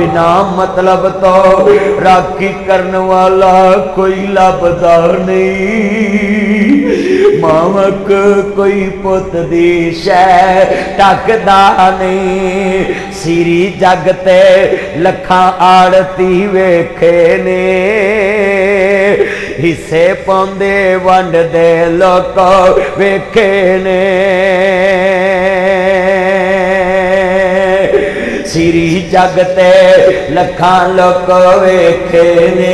بنا مطلب تو راکھی کرن والا کوئی لبدا نہیں مامک کوئی پت دی شے ٹکدا نہیں سیری جگ تے لکھاں آڑتی ویکھے نے حصے پوندے ونڈ دے لوک ویکھے نے سیری جگ تے لکھاں لوک ویکھے نے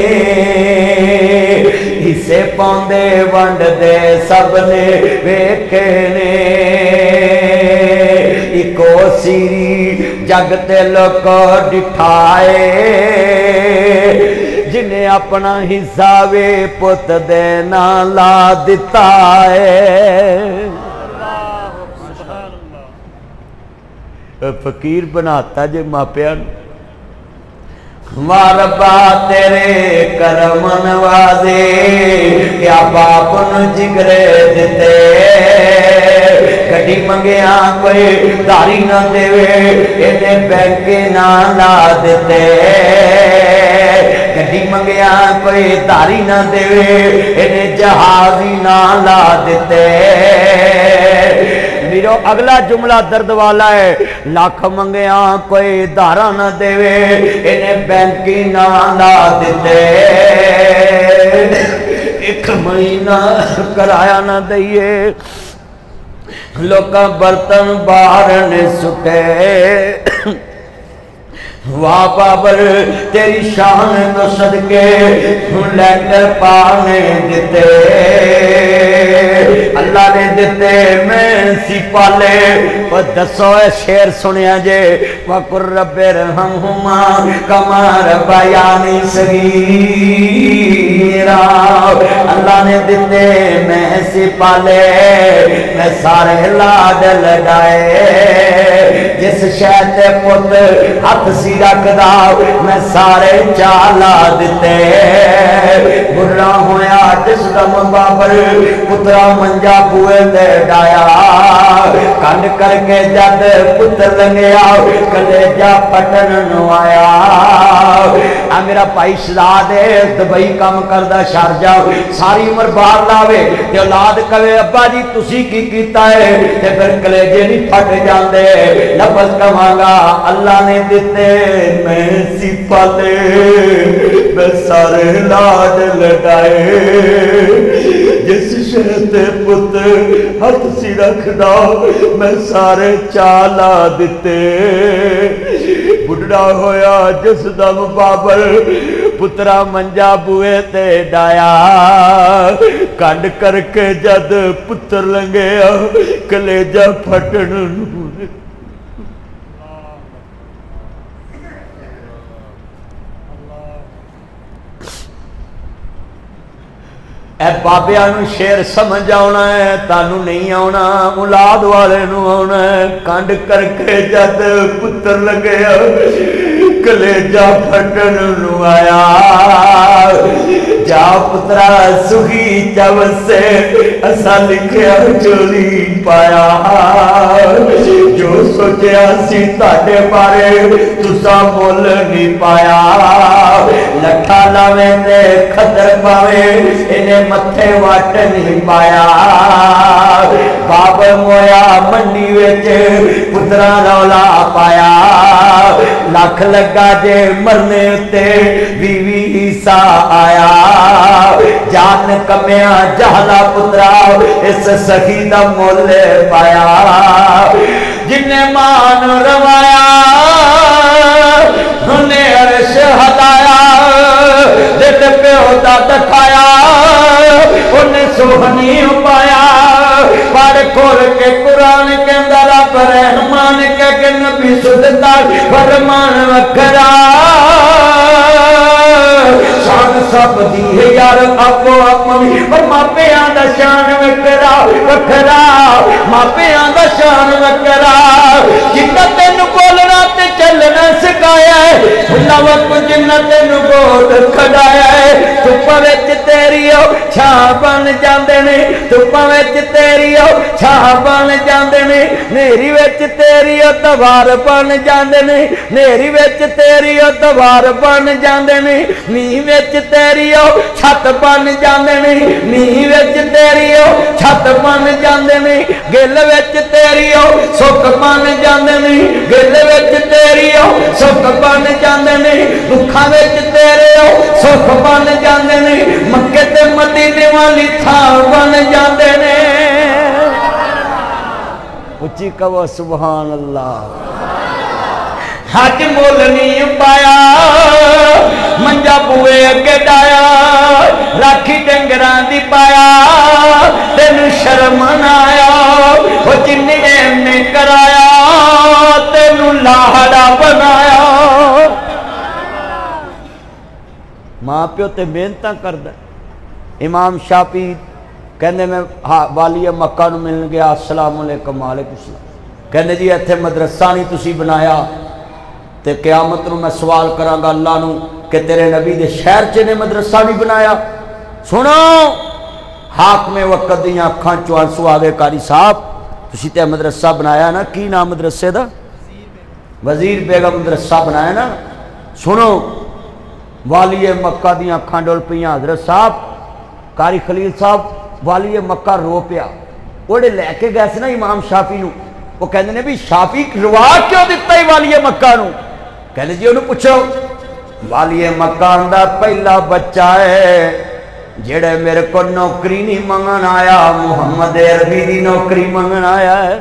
حصے پوندے ونڈ دے سب نے ویکھے نے اکو سیری جگ تے لوک ڈٹھائے جنہیں اپنا حصہ وے پت دینا لا دیتا ہے فقیر بناتا جے ماپیان ماربا تیرے کرم نوازے کیا باپ نو جگرے دیتے گھڑی منگیاں کوئی داری نہ دے انہیں بینک نہ لا دیتے گھڑی منگیاں کوئی داری نہ دے انہیں جہازی نہ لا دیتے میرو اگلا جملہ درد والا ہے لاکھ منگیاں کوئی دارا نہ دے انہیں بینکی نہ لا دیتے ایک مہینہ کرایا نہ دئیے لوکاں برتن بارن سکے واہ بابر تیری شان تو صدقے لیٹر پانے دیتے اللہ نے دیتے میں سی پالے وہ دسو اے شیر سنیا جے وَقُرْ رَبِّ ارْحَمْهُمَا كَمَا رَبَّيَانِي صَغِيرًا اللہ نے دیتے میں سی پالے میں سارے لاڈ لگائے جس شہد پت ہاتھ سی رکھ داؤ میں سارے چالا دیتے برا ہویا جس دم بابر پترا منجا بوئے دے ڈایا کنڈ کر کے جد پتر لنگیا کلیجہ پٹن نو آیا میرا بھائی شہزاد ہے دبئی کام کردہ شارجہ ساری عمر باہر لاوے تے اولاد کہے ابا جی تسی کی کیتا ہے تے پھر کلیجے نہیں پھٹ جاندے لفظ کمانگا اللہ نے دیتے میں سی پالے میں سارے لاڈ لگائے جس شہد پت ہاتھ سی رکھ داؤ میں سارے چالا دیتے بڑھڑا ہویا جس دم بابر پترا منجا بوئے تے ڈایا کنڈ کر کے جد پتر لنگیا کلیجہ پھٹن نونے اے بابیانو شیر سمجھ آنا ہے تانو نہیں آنا اولاد والے نو آنا ہے کنڈ کر کے جد پتر لگیا کلیجہ پھٹن نو آیا جا پترا سخی جب سے ایسا لکھیا چوری پایا جو سوچیا سی تاڑے بارے تسا مول نہیں پایا لکھا لاوے تے خطر پاوے انہیں متھے واٹ نہیں پایا باب مویا منڈی ویچ پترا رولا پایا لاکھ لگا جے مرنے تے بیوی عیسیٰ آیا جان کمیاں جہلا پترا اس سخی دا مول پایا جنہیں مان روایا انہیں عرش ہدایا دل پہ ہوتا دکھایا انہیں سوہنی پایا پڑھ کھول کے قرآن کے اندر رب رحمان کے نبی سدتا فرمان وکھرا شان سب دی ہے یار اپو اپنی پر ماپیاں دا شان وکھرا ماپیاں دا شان وکھرا جنہ تینو بولنا تے چلنا سکھایا ہے اللہ وقت جنہ تینو بول کھڑایا ہے تو پوچ تیری ہو چھاں بن جاندے نے دھپاں وچ تیری چھاں بن جاندے نے نیری وچ تیری دوار بن جاندے نے نیری وچ تیری دوار بن جاندے نے میہ وچ تیری چھت بن جاندے نے میہ وچ تیری چھت بن جاندے نے گل وچ تیری سکھ بن جاندے نے گل وچ تیری سکھ بن جاندے نے دکھاں وچ تیرے سکھ بن جاندے نے مکے تے مدینے والی تھان بن جاندے نے اچھی کہو سبحان اللہ حج مول نہیں پایا منجا بوئے اگے ڈایا راکھی ڈنگراں دی پایا تینوں شرم نہ آیا وہ جن نے کرایا تینوں لاڑا بنایا ماں پیو تے محنتاں کردا امام شافعی کہندے میں والی مکہ نو ملن گیا السلام علیکم وعلیکم السلام کہندے جی ایتھے مدرسہ نہیں تسی بنایا تے قیامت نو میں سوال کراں گا اللہ نو کہ تیرے نبی دے شہر چ نے مدرسہ نہیں بنایا سنو حاکم وقت دیاں اکھاں چوں آنسو آ گئے قاری صاحب تسی تے مدرسہ بنایا نا کی نام مدرسے دا وزیر بیگم مدرسہ بنایا نا سنو والی مکہ دیاں اکھاں ڈول پیاں حضرت صاحب قاری خلیل صاحب والی مکہ رو پیا اوڑے لے کے گئے سے نا امام شافعی نو وہ کہندے نے بھی شافعی روا کیوں دیتا ہی والی مکہ نو کہندے جی انہوں پوچھو والی مکہ دا پہلا بچہ ہے جڑے میرے کو نوکری نہیں منگن آیا محمد عربی دی نوکری منگن آیا ہے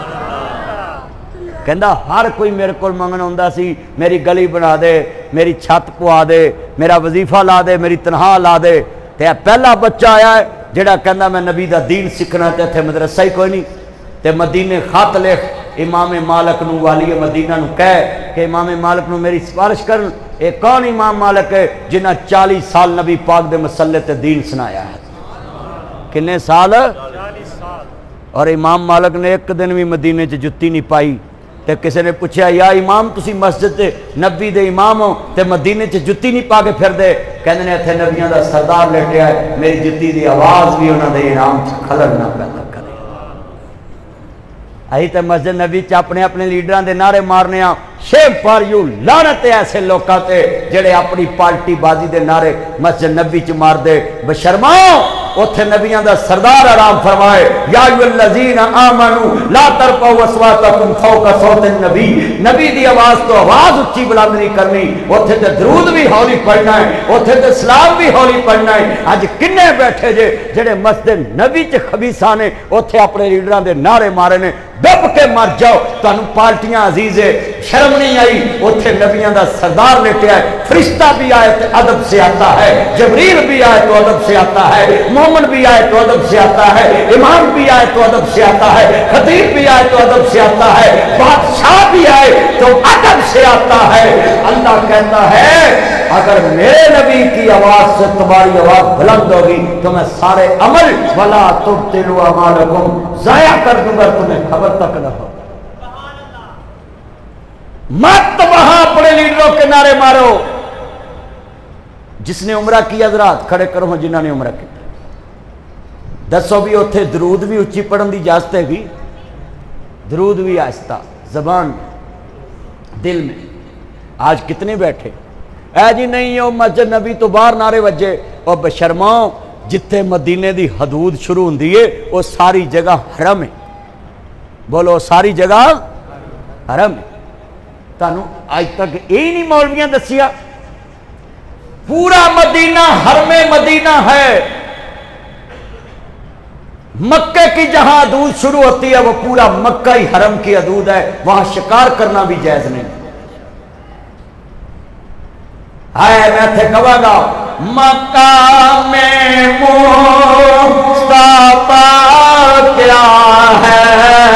کہندا ہر کوئی میرے کو منگن ہوندا سی میری گلی بنا دے میری چھت پوا دے میرا وظیفہ لا دے میری تنخواہ لا دے تے پہلا بچہ آیا ہے جڑا کہندا میں نبی دا دین سیکھنا تے اتھے مدرسہ ہی کوئی نہیں تے مدینے خط لکھ امام مالک نو والی مدینہ نو کہے کہ امام مالک نو میری سفارش کرن اے کون امام مالک ہے جنہ 40 سال نبی پاک دے مسئلے تے دین سنایا ہے کنے سال 40 سال اور امام مالک نے ایک دن بھی مدینے چ جتی نہیں پائی تے کسی نے پوچھا یا امام تسی مسجد تے نبی دے امام ہو تے مدینے چ جتی نہیں پا کے پھر دے کہندے نے ایتھے نبیاں دا سردار لیٹیا ہے میری جتی دی آواز بھی انہاں دے انعام چ خلل نہ پیدا کرے ائی تے مسجد نبی چ اپنے اپنے لیڈراں دے نعرے مارنے ہاں شیم فار یو لعنت ایسے لوکاں تے جڑے اپنی پارٹی بازی دے نعرے مسجد نبی چ مار دے بشرماؤ اتھے نبیاں دا سردار آرام فرمائے یا ایھا الذین آمنوا لا ترفعوا اصواتکم فوق صوت النبی نبی دی آواز تو آواز اچھی بلند نہیں کرنی اتھے تے درود بھی ہولی پڑھنا ہے اتھے تے سلام بھی ہولی پڑھنا ہے اج کنے بیٹھے جے جڑے مسجد نبی چ خبیثاں نے اتھے اپنے لیڈراں دے نعرے مارے نے دب کے مر جاؤ تانوں پارٹیاں عزیز ہے شرم نہیں آئی اتھے نبیاں دا سردار لیٹیا ہے فرشتہ بھی آئے تو ادب سے آتا ہے جبریل بھی آئے تو ادب سے آتا ہے مومن بھی آئے تو ادب سے آتا ہے امام بھی آئے تو ادب سے آتا ہے خطیب بھی آئے تو ادب سے آتا ہے بادشاہ بھی آئے تو ادب سے آتا ہے اللہ کہتا ہے اگر میرے نبی کی آواز سے تمہاری آواز بلند ہوگی تو میں سارے عمل ولا تبطلوا اعمالکم ضائع کر دوں گا تمہیں خبر تک نہ ہو مت وہاں اپنے لیڈروں کے نعرے مارو جس نے عمرہ کیا حضرات کھڑے کرو ہوں جنہوں نے عمرہ کی دسو بھی اتھے درود بھی اچھی پڑھن دی اجازت ہے بھی درود بھی آہستہ زبان دل میں آج کتنے بیٹھے اے جی نہیں ہو مسجد نبی تو باہر نعرے وجے اور بشرماؤ جتھے مدینے دی حدود شروع ہوندی ہے وہ ساری جگہ حرم ہے بولو ساری جگہ حرم ہے تانوں آج تک یہی نہیں مولویاں دسیا پورا مدینہ حرم مدینہ ہے مکہ کی جہاں حدود شروع ہوتی ہے وہ پورا مکہ ہی حرم کی حدود ہے وہاں شکار کرنا بھی جائز نہیں ہے میں تھے کہا گا مکہ میں مصطفیٰ کیا ہے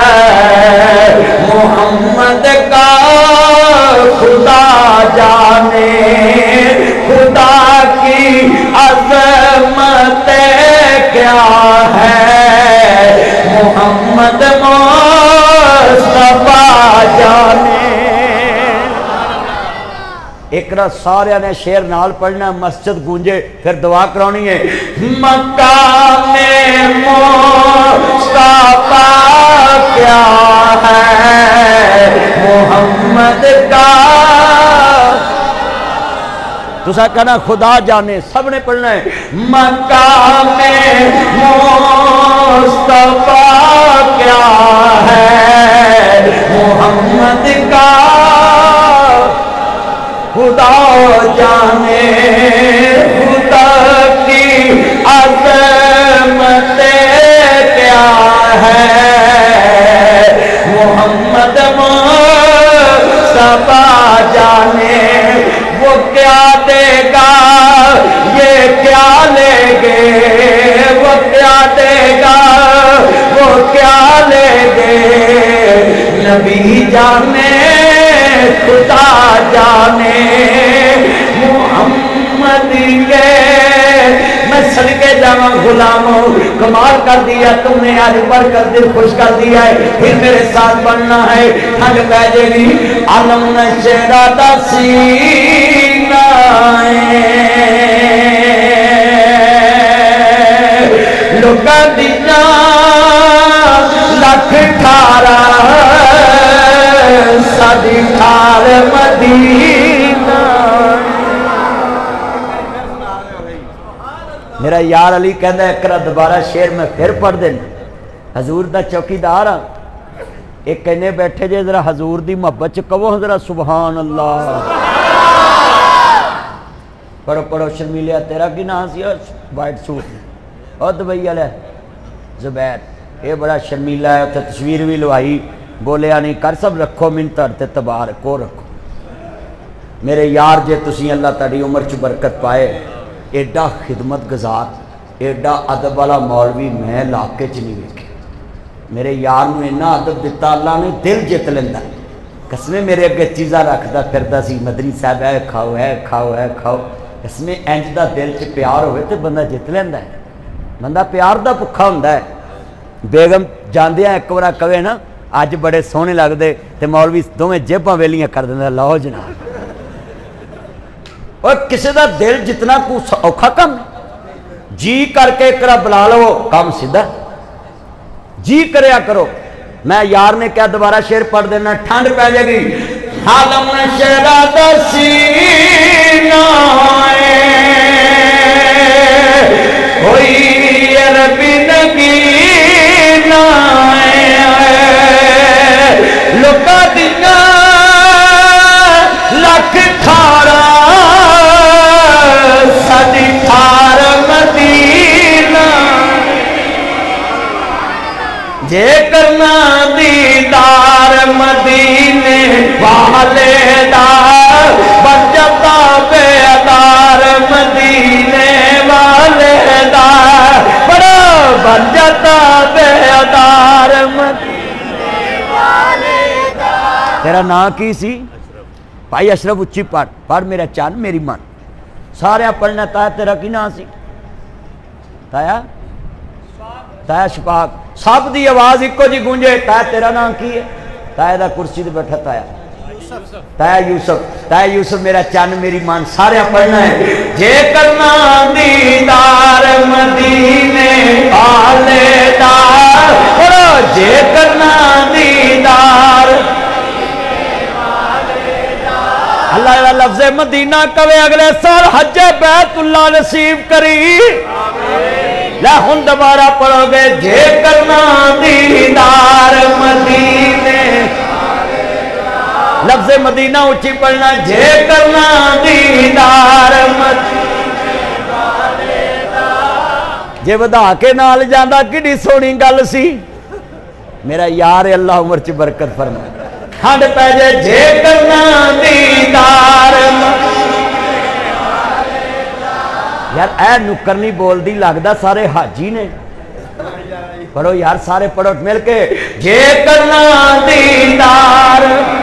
محمد کا خدا جانے خدا کی عظمت کیا ہے محمد مصطفیٰ جانے ایک نہ سارے نے شیر نال پڑھنا، مسجد گونجے، پھر دعا کرانی ہے۔ مقام مصطفیٰ کیا ہے محمد کا، تو سا کہنا خدا جانے، سب نے پڑھنا ہے۔ مقام مصطفیٰ کیا ہے محمد کا، خدا جانے خدا کی عظمت کیا ہے محمد مصطفیٰ جانے وہ کیا دے گا یہ کیا لے گے، وہ کیا دے گا وہ کیا لے گے، نبی جانے خدا جانے محمد کے۔ میں صدقے جاواں غلاموں، کمال کر دیا تم نے، آج برکت دل خوش کر دیا ہے، پھر میرے ساتھ بننا ہے۔ ٹھنڈ پہ جے گی عالم نشرہ دا سینہ لوکاں دیاں لکھ ٹھارا سادی ٹھار مدینہ۔ میرا یار علی کہندا ہے کرا دوبارہ شعر میں پھر پڑھ دینا، حضور دا چوکیدار ہاں، ایک کہنے بیٹھے جے ذرا حضور دی محبت چ کہو ذرا سبحان اللہ۔ پڑھو پڑھو شرمیلیا، تیرا کی نام سی؟ وائٹ سوٹ اور دبئی والے زبیر، یہ بڑا شرمیلا ہے، اتنے تصویر بھی لوائی، بولیا نہیں کر سب رکھو منتر تے تبار کو رکھو۔ میرے یار جے تسی اللہ تعالی عمر چ برکت پائے، ایڈا خدمت گزار ایڈا ادب والا مولوی میں علاقے چ نہیں ویکھے۔ میرے یار نو اینا ادب دیتا اللہ نے، دل جت لینا، قسمیں میرے اگے چیزاں رکھدا پھردا سی، مدنی صاحب ہے کھاؤ ہے کھاؤ ہے کھاؤ، قسمیں انج دا دل چ پیار ہوئے تے بندہ جت لیندا ہے، بندہ پیار دا بھکھا ہوندا ہے۔ بیگم جاندیاں ایک بار کہے نا اج بڑے سونے لگدے تے مولوی دوویں جیباں ویلیاں کر دیندا، لو جناب۔ اور کسی دا دل جتنا کو اوکھا کم جی کر کے کرا بلا لو کام سیدھا، جی کریا کرو۔ میں یار نے کیا دوبارہ شعر پڑھ دینا، ٹھنڈ پہ جائے گی۔ عالم نشرہ دا سینہ کوئی عربی نگینہ لوکاں دیاں لکھ ٹھارا سادی ٹھار مدینہ، جے کرنا دیدار مدینے والے دا بن جاتا بیدار مدینے والے دا، بڑا بن جاتا بیدار مدینے والے دا۔ تیرا نام کی سی؟ بھائی اشرف اچھی پڑھ میرا چاند میری من، سارے پڑھنا۔ تایا تیرا کی نام سی؟ تایا تایا شفاق، سب دی آواز ایکو جی گونجے۔ تایا تیرا نام کی ہے؟ تایا دا کرسی تے بیٹھا تایا، تایا یوسف، تایا یوسف میرا چاند میری مان، سارے پڑھنا ہے۔ جے کرنا دیدار مدینے والے دا، جے کرنا دیدار اللہ کا لفظ مدینہ کہے اگلے سال حج بیت اللہ نصیب کری۔ لا ہن دوبارہ پڑھو گے، جے کرنا دیدار مدینے، لفظ مدینہ اچھی پڑھنا، جے کرنا دیدار مدینے، جے ودا کے نال جاندا کڈی سونی گل سی۔ میرا یار اللہ عمر چ برکت فرمائے۔ ٹھنڈ پہ جے، جے کرنا دیدار یار اے نکر نہیں بول دی، لگدا سارے حاجی نے۔ پڑھو یار سارے پڑھو مل کے، جے کرنا دیدار۔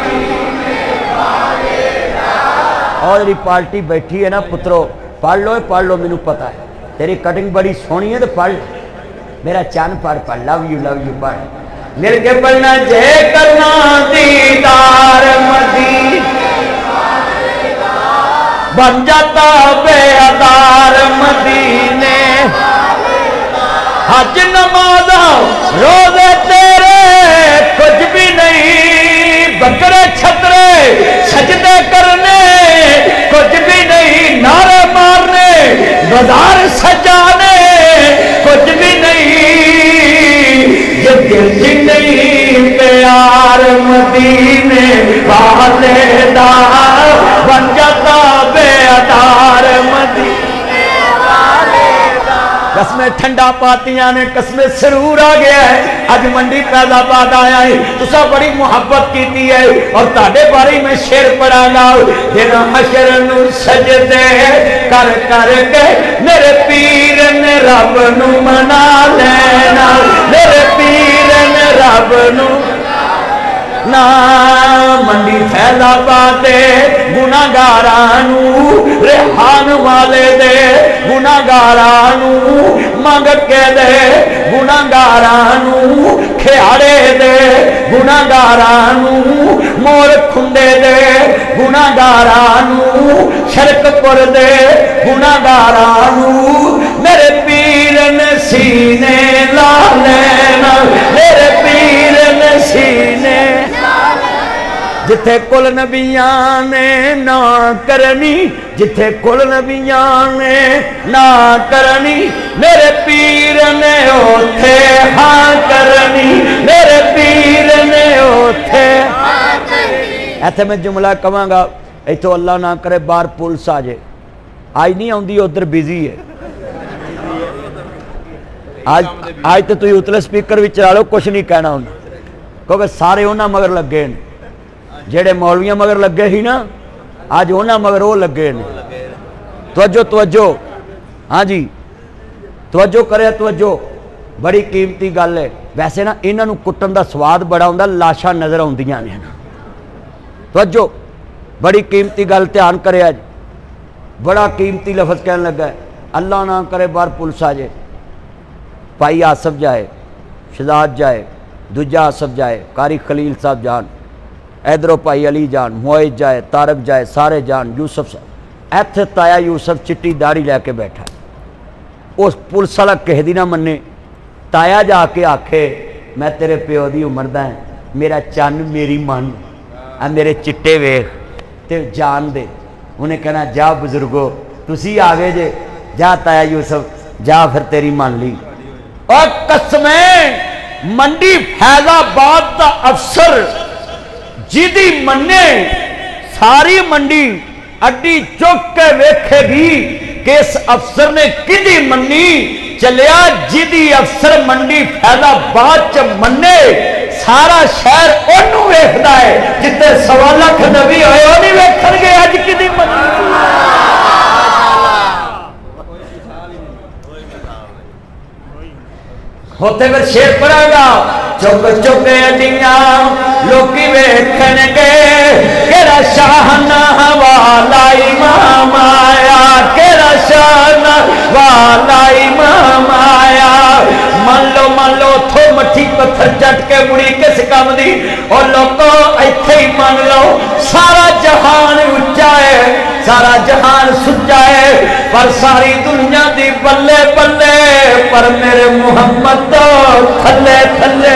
اور جی پارٹی بیٹھی ہے نا پترو، پڑھ لو، مینوں پتہ ہے تیری کٹنگ بڑی سونی ہے تو پڑھ میرا چند پڑھ لو یو پڑھ مل کے پڑھنا، جے کرنا دیدار مدینے بن جاتا بے ادار مدینے حج نماز روزے تیرے کچھ بھی نہیں بکرے چھترے سجدے کرنے کچھ بھی نہیں نعرے مارنے بازار سجانے کچھ بھی نہیں یہ دل نہیں پیار مدینے والے دا بن جاتا بے ادار مدینے قسمیں ٹھنڈا پاتیاں نے قسمیں سرور آ گیا ہے اج منڈی فیض آباد آیا ہے تسا بڑی محبت کیتی ہے اور تاڑے باری میں شیر پڑھا گا دن حشر نو سجدے کر کر کے میرے پیر نے رب نو منا لینا میرے پیر نے رب نو نا منڈی فیض آباد دے گناہگارانو ریحان والے دے گناہگارانو مانگ کے دے گناہگارانو کھیاڑے دے گناہگارانو مور کھندے دے گناہگارانو شرک پر دے گناہگارانو میرے پیر نے سینے لا لینا میرے پیر نے سینے جتھے کل نبیاں نے نہ کرنی جتھے کل نبیاں نے نہ کرنی میرے پیر نے اوتھے ہاں کرنی میرے پیر نے اوتھے ہاں کرنی ایتھے میں جملہ کہاں گا ایتھو اللہ نہ کرے بار پولیس آ جائے آج نہیں آؤندی ادھر بیزی ہے آج تو تھی اتلے سپیکر بھی چلا لو کچھ نہیں کہنا ہونا کیونکہ سارے ہونا مگر لگے ہیں جیڑے مولویاں مگر لگے ہی نا آج ہونا مگر وہ لگے ہیں توجہ ہاں جی توجہ کرے توجہ بڑی قیمتی گل ہے ویسے نا انہاں نو کٹن دا سواد بڑا ہوندا لاشاں نظر آوندیاں نے توجہ بڑی قیمتی گل دھیان کرے آج بڑا قیمتی لفظ کہنے لگا ہے اللہ نہ کرے بار پولیس آ جائے بھائی آصف جائے شہزاد جائے دوجا آصف جائے قاری خلیل صاحب جان ایدرو بھائی علی جان معید جائے طارق جائے سارے جان یوسف صاحب ایتھے تایا یوسف چٹی داڑھی لے کے بیٹھا اس پولیس والا کہہ دی نہ مننے تایا جا کے آکھے میں تیرے پیو دی عمر دا ہے میرا چن میری من میرے چٹے ویخ تے جان دے انہیں کہنا جا بزرگو تسی آگے جے جا تایا یوسف جا پھر تیری مان لی اور قسمیں منڈی فیض آباد دا افسر جیدی مننے ساری منڈی اڈی چک کے ویکھے گی کہ اس افسر نے کدی منی چلیا جیدی افسر منڈی فیض آباد چ مننے سارا شہر انہوں ویکھدا ہے جتے 1.25 لاکھ نبی ہوئے انہی ویکھن گے اج کدی منی ہوتے پھر شیر پڑھا گا چک چک اڈیاں لوکی ویکھن گے کیڑا شاہنہ والا امام آیا کیڑا شاہنہ والا امام آیا من لو تھو مٹھی پتھر چٹ کے مڑی کس کام دی اور لوگوں ایتھے ہی مان لو سارا جہان اچا ہے سارا جہان سچا ہے پر ساری دنیا دی بلے بلے پر میرے محمد تو تھلے تھلے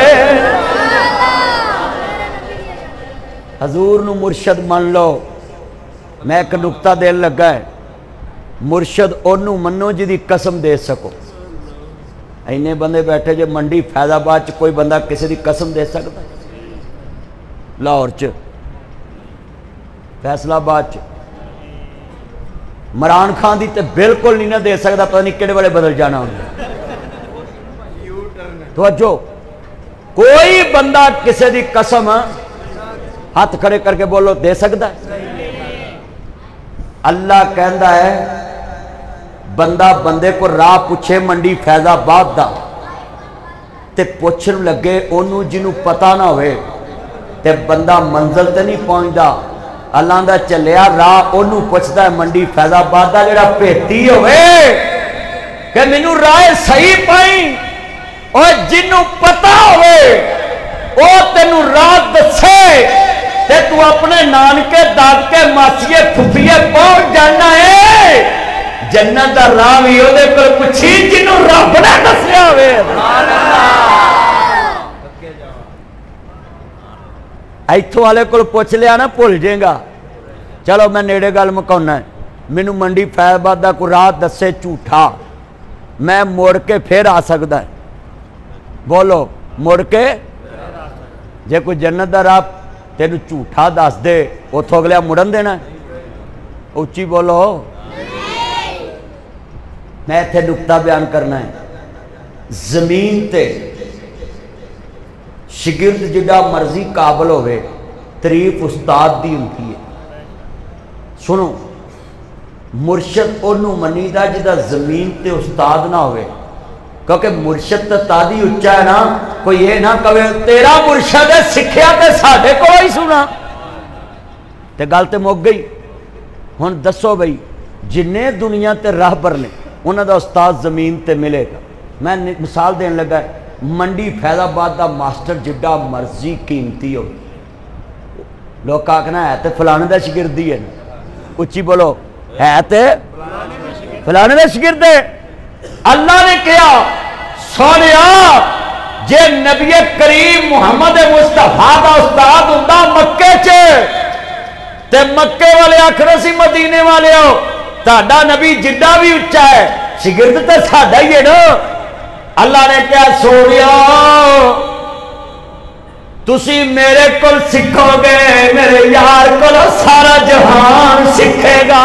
حضور نو مرشد مان لو میں ایک نکتہ دین لگا ہے مرشد انہوں منو جی دی قسم دے سکو اینے بندے بیٹھے جو منڈی فیض آباد چ کوئی بندہ کسی دی قسم دے سکتا لاہور چ فیصلہ آباد چ مران خان دی تے بالکل نہیں نہ دے سکتا پتہ نہیں کیڑے والے بدل جانا ہوگا توجہ کوئی بندہ کسی دی قسم ہاتھ کھڑے کر کے بولو دے سکتا ہے اللہ کہندا ہے بندہ بندے کو راہ پوچھے منڈی فیض آباد دا تے پوچھن لگے انہوں جنہوں پتہ نہ ہوئے تے بندہ منزل تے نہیں پہنچدا اللہ دا چلیا راہ انہوں پوچھتا ہے منڈی فیض آباد دا جڑا پیتی ہوئے کہ مینوں راہ صحیح پائیں اور جنہوں پتہ ہوئے او تینوں راہ دسے تے تو اپنے نانکے دادکے ماسیے پھپھیے پہنچ جانا جنت دا راہ بھی اودے کول پوچھی جنوں رب نے دسیا ہوئے. ایتھوں والے کول پوچھ لیا نا بھول جائے گا. چلو میں نیڑے گل مکاؤنا ہے. مینوں منڈی فیض آباد دا کوئی راہ دسے جھوٹا, میں مڑ کے پھر آ سکتا ہے. بولو مڑ کے جے کوئی جنت دا راہ تینوں جھوٹا دس دے اتوں اگلے مڑن دینا. اچھی بولو. میں اتنے نقطہ بیان کرنا ہے. زمین تے شگرد جڑا مرضی قابل ہوئے تعریف استاد دی ہوتی ہے. سنو, مرشد انہوں منی دا جدا زمین تے استاد نہ ہوئے, کیونکہ مرشد تے تادی اچھا ہے نا. کوئی یہ نہ کہے تیرا مرشد ہے سکھیا تے ساڈے کو ہی سنا تے گل تے مک گئی. ہن دسو بھئی جنے دنیا تے راہبر نے انہاں دا استاد زمین تے ملے گا. میں مثال دین لگا ہے, منڈی فیض آباد دا ماسٹر جڈا مرضی قیمتی ہو, لوگ آکھنا ہے تے فلانے دا شگردی ہے. اچھی بولو, ہے تے فلانے دا شگرد ہے. اللہ نے کہا سونیا جے نبی کریم محمد مصطفیٰ دا استاد ہوندا مکے چ تے مکے والے آکھنا سی مدینے والے ہو تہاڈا نبی جڈا بھی اچا ہے شگرد تے ساڈا ہی ہے نا. اللہ نے کہا سونیا تسی میرے کول سکھو گے, میرے یار کول سارا جہان سکھے گا.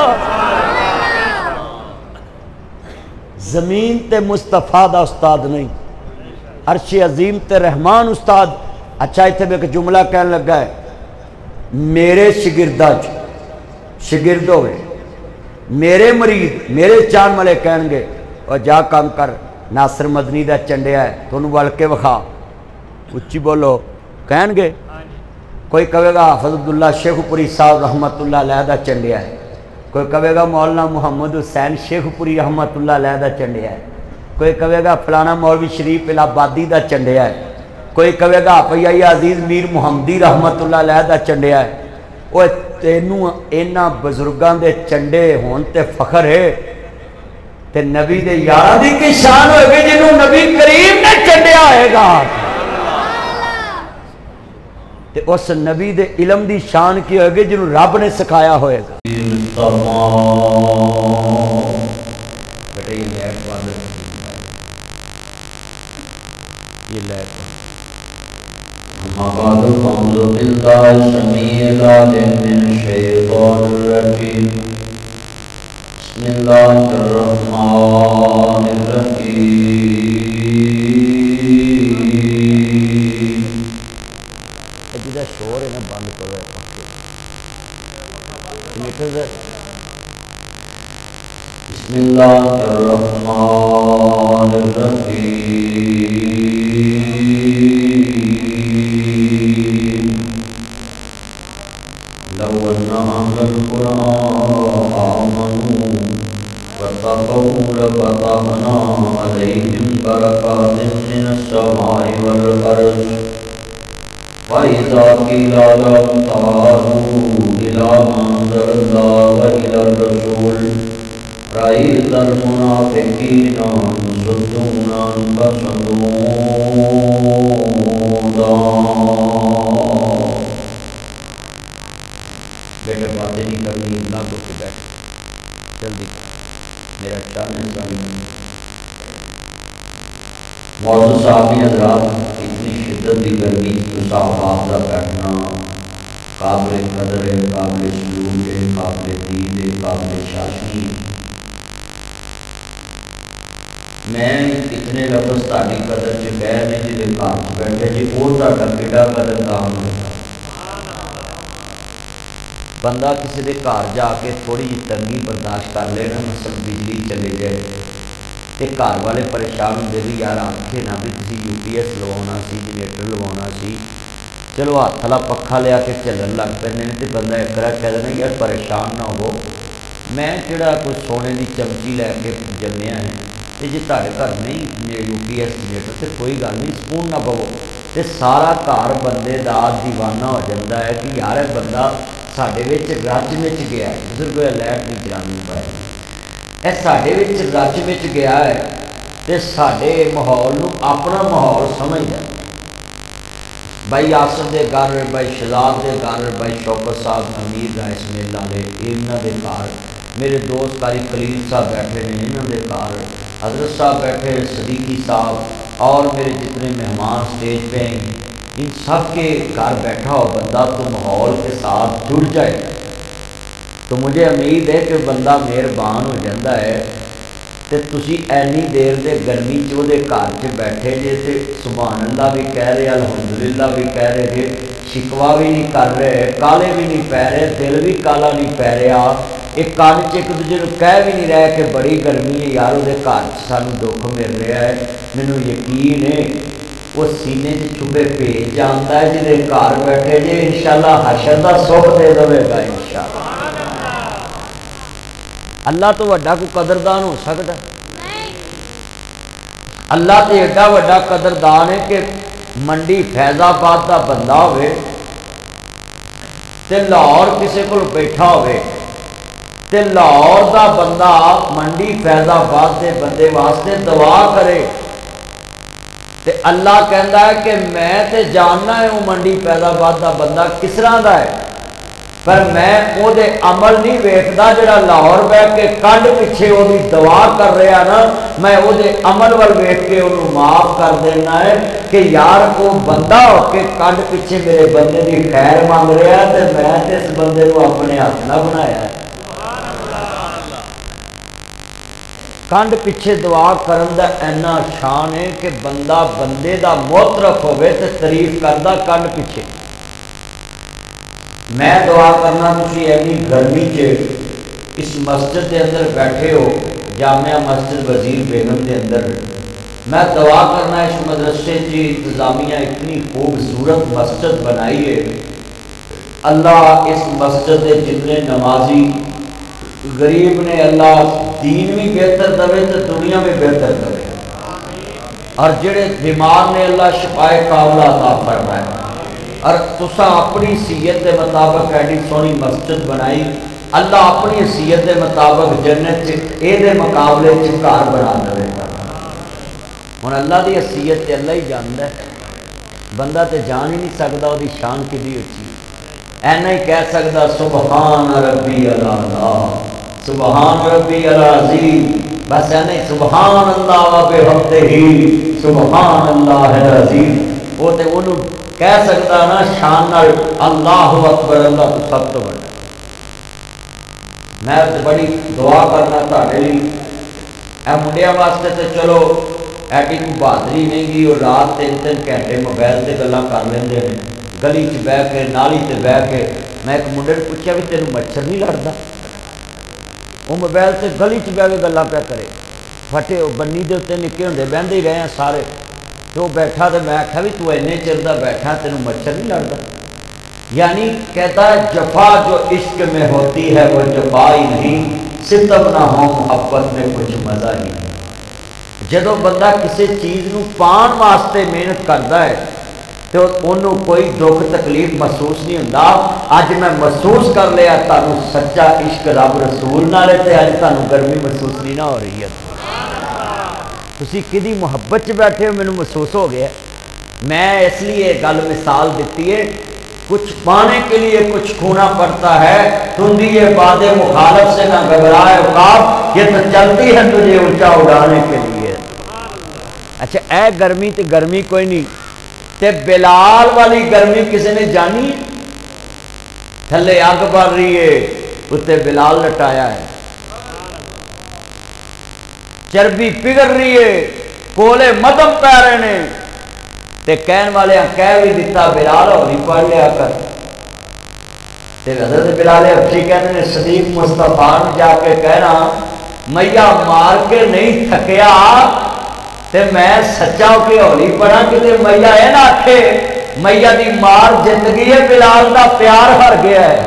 زمین تے مصطفیٰ دا استاد نہیں, عرش عظیم تے رحمان استاد. اچھا اتنے میں ایک جملہ کہنے لگا ہے, میرے شگردہ شگرد ہوئے میرے مرید میرے چان ملے کہیں گے اور جا کام کر ناصر مدنی دا چنڈیا ہے تو انہوں بل کے وکھا. اچھی بولو کہیں گے. کوئی کہے گا حافظ عبداللہ شیخ پوری صاحب رحمت اللہ علیہ دا چنڈیا ہے, کوئی کہے گا مولانا محمد حسین شیخ پوری رحمت اللہ علیہ دا چنڈیا ہے, کوئی کہے گا فلانا مولوی شریف الہ آبادی دا چنڈیا ہے, کوئی کہے گا پئی عزیز میر محمدی رحمت اللہ علیہ دا چنڈیا ہے. وہ تینوں اینا بزرگاں دے چنڈے ہون تے فخر ہے تے نبی دے یاراں دی کی شان ہوئے گی جنہوں نبی کریم نے چنڈیا ہوئے گا. تے اس نبی دے علم دی شان کی ہوئے گی جنہوں رب نے سکھایا ہوئے گا. بیٹے یہ لیٹ بند یہ لیٹ أما بعد فأعوذ بالله السميع العليم من الشيطان الرجيم بسم الله الرحمن الرحيم. جدا شور ہے نا بند کرو پکے میٹر سے. بسم الله الرحمن الرحيم. لو أن أهل القرى آمنوا واتقوا لفتحنا عليهم بركات من السماء والأرض وإذا قيل لهم تعالوا إلى ما أنزل الله وإلى الرسول رأيت المنافقين يصدون عنك صدودا. بیٹے باتیں نہیں کرنی نہ تو بیٹھ جلدی میرا چاہنے ساری. معزز صحابی حضرات, اتنی شدت کی گرمی تو صحابات کا بیٹھنا قابل قدر ہے, قابل سلوک ہے, قابل دید ہے, قابل شاشنی ہے. میں اتنے لفظ تاری قدر سے کہہ نہیں جی دے کار بیٹھے جی وہ تھا کیڑا قدر کام ہوتا. بندہ کسی دے گھر جا کے تھوڑی جی تنگی برداشت کر لینا, مثلا بجلی چلے جائے تے گھر والے پریشان ہوندے بھی یار آکھے نہ بھی تسی یو پی ایس لوانا سی جنریٹر لوانا سی, چلو ہاتھ والا پکھا لیا کے چلن لگ پیندے نے تے بندہ ایک طرح کہہ دینا یار پریشان نہ ہو, میں جڑا کوئی سونے دی چمچی لے کے جمیا ہے تے جے تہاڈے گھر نہیں یو پی ایس جنریٹر تے کوئی گل نہیں سکون نہ پو تے سارا گھر بندے دا دیوانہ ہو جاتا ہے کہ یار بندہ ساڈے وچ رج وچ گیا ہے. بزرگ لائٹ نہیں چلانی پائے. یہ ساڈے وچ رچ وچ گیا ہے تے ساڈے ماحول نو اپنا ماحول سمجھدا ہے۔ بھائی آصف دے گھر، بھائی شہزاد دے گھر، بھائی شوکت صاحب امیر رائس میل والے انہاں دے گھر، میرے دوست قاری خلیل صاحب بیٹھے نے انہاں دے گھر، حضرت صاحب بیٹھے، صدیقی صاحب اور میرے جتنے مہمان سٹیج پہ ہیں، ان سب کے گھر بیٹھا ہو بندہ تو ماحول کے ساتھ جڑ جائے تو مجھے امید ہے کہ بندہ مہربان ہو جاتا ہے۔ تے تسی اینی دیر دے گرمی چ دے گھر چ بیٹھے جے تے سبحان اللہ بھی کہہ رہے، الحمدللہ بھی کہہ رہے جے، شکوا بھی نہیں کر رہے، کالے بھی نہیں پہ رہے، دل بھی کالا نہیں پہ رہا، ایک کان چ ایک دوجے نوں کہہ بھی نہیں رہا کہ بڑی گرمی ہے یار وہ گھر چ سانوں دکھ مل رہا ہے۔ مینوں یقین ہے وہ سینے چ چھپے بھیج جانتا ہے جہدے گھر بیٹھے جے انشاءاللہ حشر دا سکھ دے دے گا انشاءاللہ۔ اللہ تو وڈا کوئی قدردان ہو سکتا ہے؟ اللہ تو ایڈا وڈا قدردان ہے کہ منڈی فیض آباد کا بندہ ہوئے تے لاہور کسی کو بیٹھا ہوئے تے لاہور دا بندہ منڈی فیض آباد دے بندے واسطے دعا کرے تے اللہ کہندا ہے کہ میں تے جاننا ہے وہ منڈی فیض آباد دا بندہ کس طرح دا ہے، پر میں وہ دے عمل نہیں ویکھدا جڑا لاہور بیٹھ کے کنڈ پیچھے وہ بھی دعا کر رہا نا، میں وہ دے عمل وال ویکھ کے انہوں معاف کر دینا ہے کہ یار وہ بندہ ہو کے کنڈ پیچھے میرے بندے دی خیر مانگ رہا ہے تے میں تے اس بندے کو اپنے ہاتھ نہ بنایا ہے۔ کنڈ پیچھے دعا کرن دا اینا شان ہے کہ بندہ بندے دا معترف ہوئے تے تعریف کردا کنڈ پیچھے۔ میں دعا کرنا تسی اینی گرمی چ اس مسجد دے اندر بیٹھے ہو، جامعہ مسجد وزیر بیگم دے اندر، میں دعا کرنا اس مدرسے کی انتظامیہ اتنی خوبصورت مسجد بنائی ہے، اللہ اس مسجد دے جتنے نمازی غریب نے اللہ دین بھی بہتر دوے تو دنیا میں بہتر دوے، اور جڑے بیمار نے اللہ شفائے کاملہ عطا فرمائے، اور تسا اپنی حیثیت کے مطابق ایڈی سونی مسجد بنائی، اللہ اپنی حیثیت کے مطابق جنت یہ مقابلے گھر بنا دے گا۔ ہوں اللہ کی حیثیت تے اللہ ہی جانتا ہے، بندہ تے جان ہی نہیں سکتا وہ شان کتنی اچھی، اینا ہی کہہ سکتا سبحان ربی الاعلیٰ، سبحان ربی العظیم، بس اینا ہی سبحان اللہ و بحمدہ سبحان اللہ العظیم، وہ تے انہوں کہہ سکتا نا شان نال اللہ اکبر، اللہ تو سب تو بڑا۔ میں بڑی دعا کرنا تھوڑے لیے، اے منڈیا واسطے تے چلو ایڈی کوئی بہادری نہیں گی، اور رات 3-3 گھنٹے موبائل سے گلاں کر لیندے ہیں، گلی چ بہ کے نالی تے بہ کے۔ میں ایک منڈے نے پوچھا بھی تینوں مچھر نہیں لڑتا؟ وہ موبائل سے گلی چ بہ کے گلاں پہ کرے، پھٹے بنی دے اتنے نکے ہوندے بہندے ہی رہے ہیں سارے، تو بیٹھا تو میں آخیا بھی تو اینے چر دا بیٹھا تینوں مچھر نہیں لڑتا؟ یعنی کہتا ہے جفا جو عشق میں ہوتی ہے وہ جفا ہی نہیں، ستم نہ ہو محبت میں کچھ مزہ ہی نہیں۔ جدو بندہ کسی چیز نو پان واسطے محنت کرتا ہے تو انہوں کوئی دکھ تکلیف محسوس نہیں ہوتا۔ اج میں محسوس کر لیا تانوں سچا عشق رب رسول نال تے اج تانوں گرمی محسوس نہیں نہ ہو رہی ہے، تسی کدی محبت چ بیٹھے ہو، مینوں محسوس ہو گیا۔ میں اس لیے گل مثال دیتی ہے، کچھ پانے کے لیے کچھ کھونا پڑتا ہے، تندی باد مخالف سے نہ گھبرائے عقاب، یہ تو چلتی ہے تجھے اونچا اڑانے کے لیے۔ اچھا اے گرمی تے گرمی کوئی نہیں، تے بلال والی گرمی کسی نے جانی ہے؟ تھلے اگ بڑھ رہی ہے، اتنے بلال لٹایا ہے، چربی پگڑ رہی ہے، کولے مدم پہ رہے نے، تے کہن والے کہہ بھی دیتا بلال ہوئی پڑھ لیا کر، تے حضرت بلال حبشی کہنے نے صدیق مصطفیٰ نے جا کے کہنا میاں مار کے نہیں تھکیا تے میں سچا ہو کے ہولی پڑھا کہ میاں یہ نہ آکھے میاں دی مار جت گئی ہے، بلال دا پیار ہر گیا ہے۔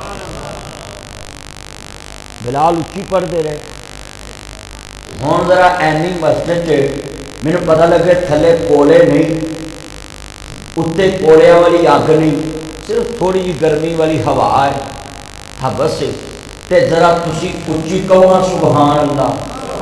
بلال اچھی پڑھ دے رہے۔ ہوں ذرا اینی مسجد مینوں پتہ لگے تھلے کولے نہیں، اتنے کولیاں والی اگ نہیں، صرف تھوڑی جی گرمی والی ہوا ہے، ہبس ہے، تے ذرا تسی اچھی کہو سبحان اللہ.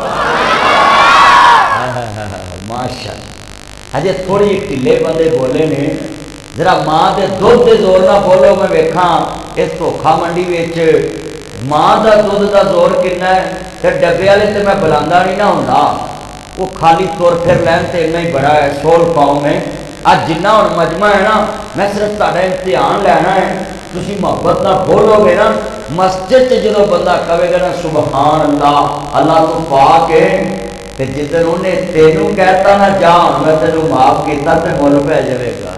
ماشاء اللہ. ہجے تھوڑی ٹھلے بندے بولے نے ذرا ماں دے دودھ دے زور نہ بولو. میں ویکھاں اس دھوکھا منڈی وچ ماں دا دودھ دا زور کنا ہے تے ڈبے والے تے میں بلاندا نہیں نہ ہوندا. وہ خالی تر پھر لین تے اتنا ہی بڑا ہے. سول قوم ہے اج جنہ ہن مجمع ہے نا میں صرف تہاڈا امتحان لینا ہے. تسی محبت نہ بولو گے نا مسجد چ جدوں بندہ کہے گا نا سبحان اللہ اللہ تو پاک ہے تے جدن انہیں تینوں کہتا نا جا میں تینوں معاف کیتا تے مول پہ جائے گا.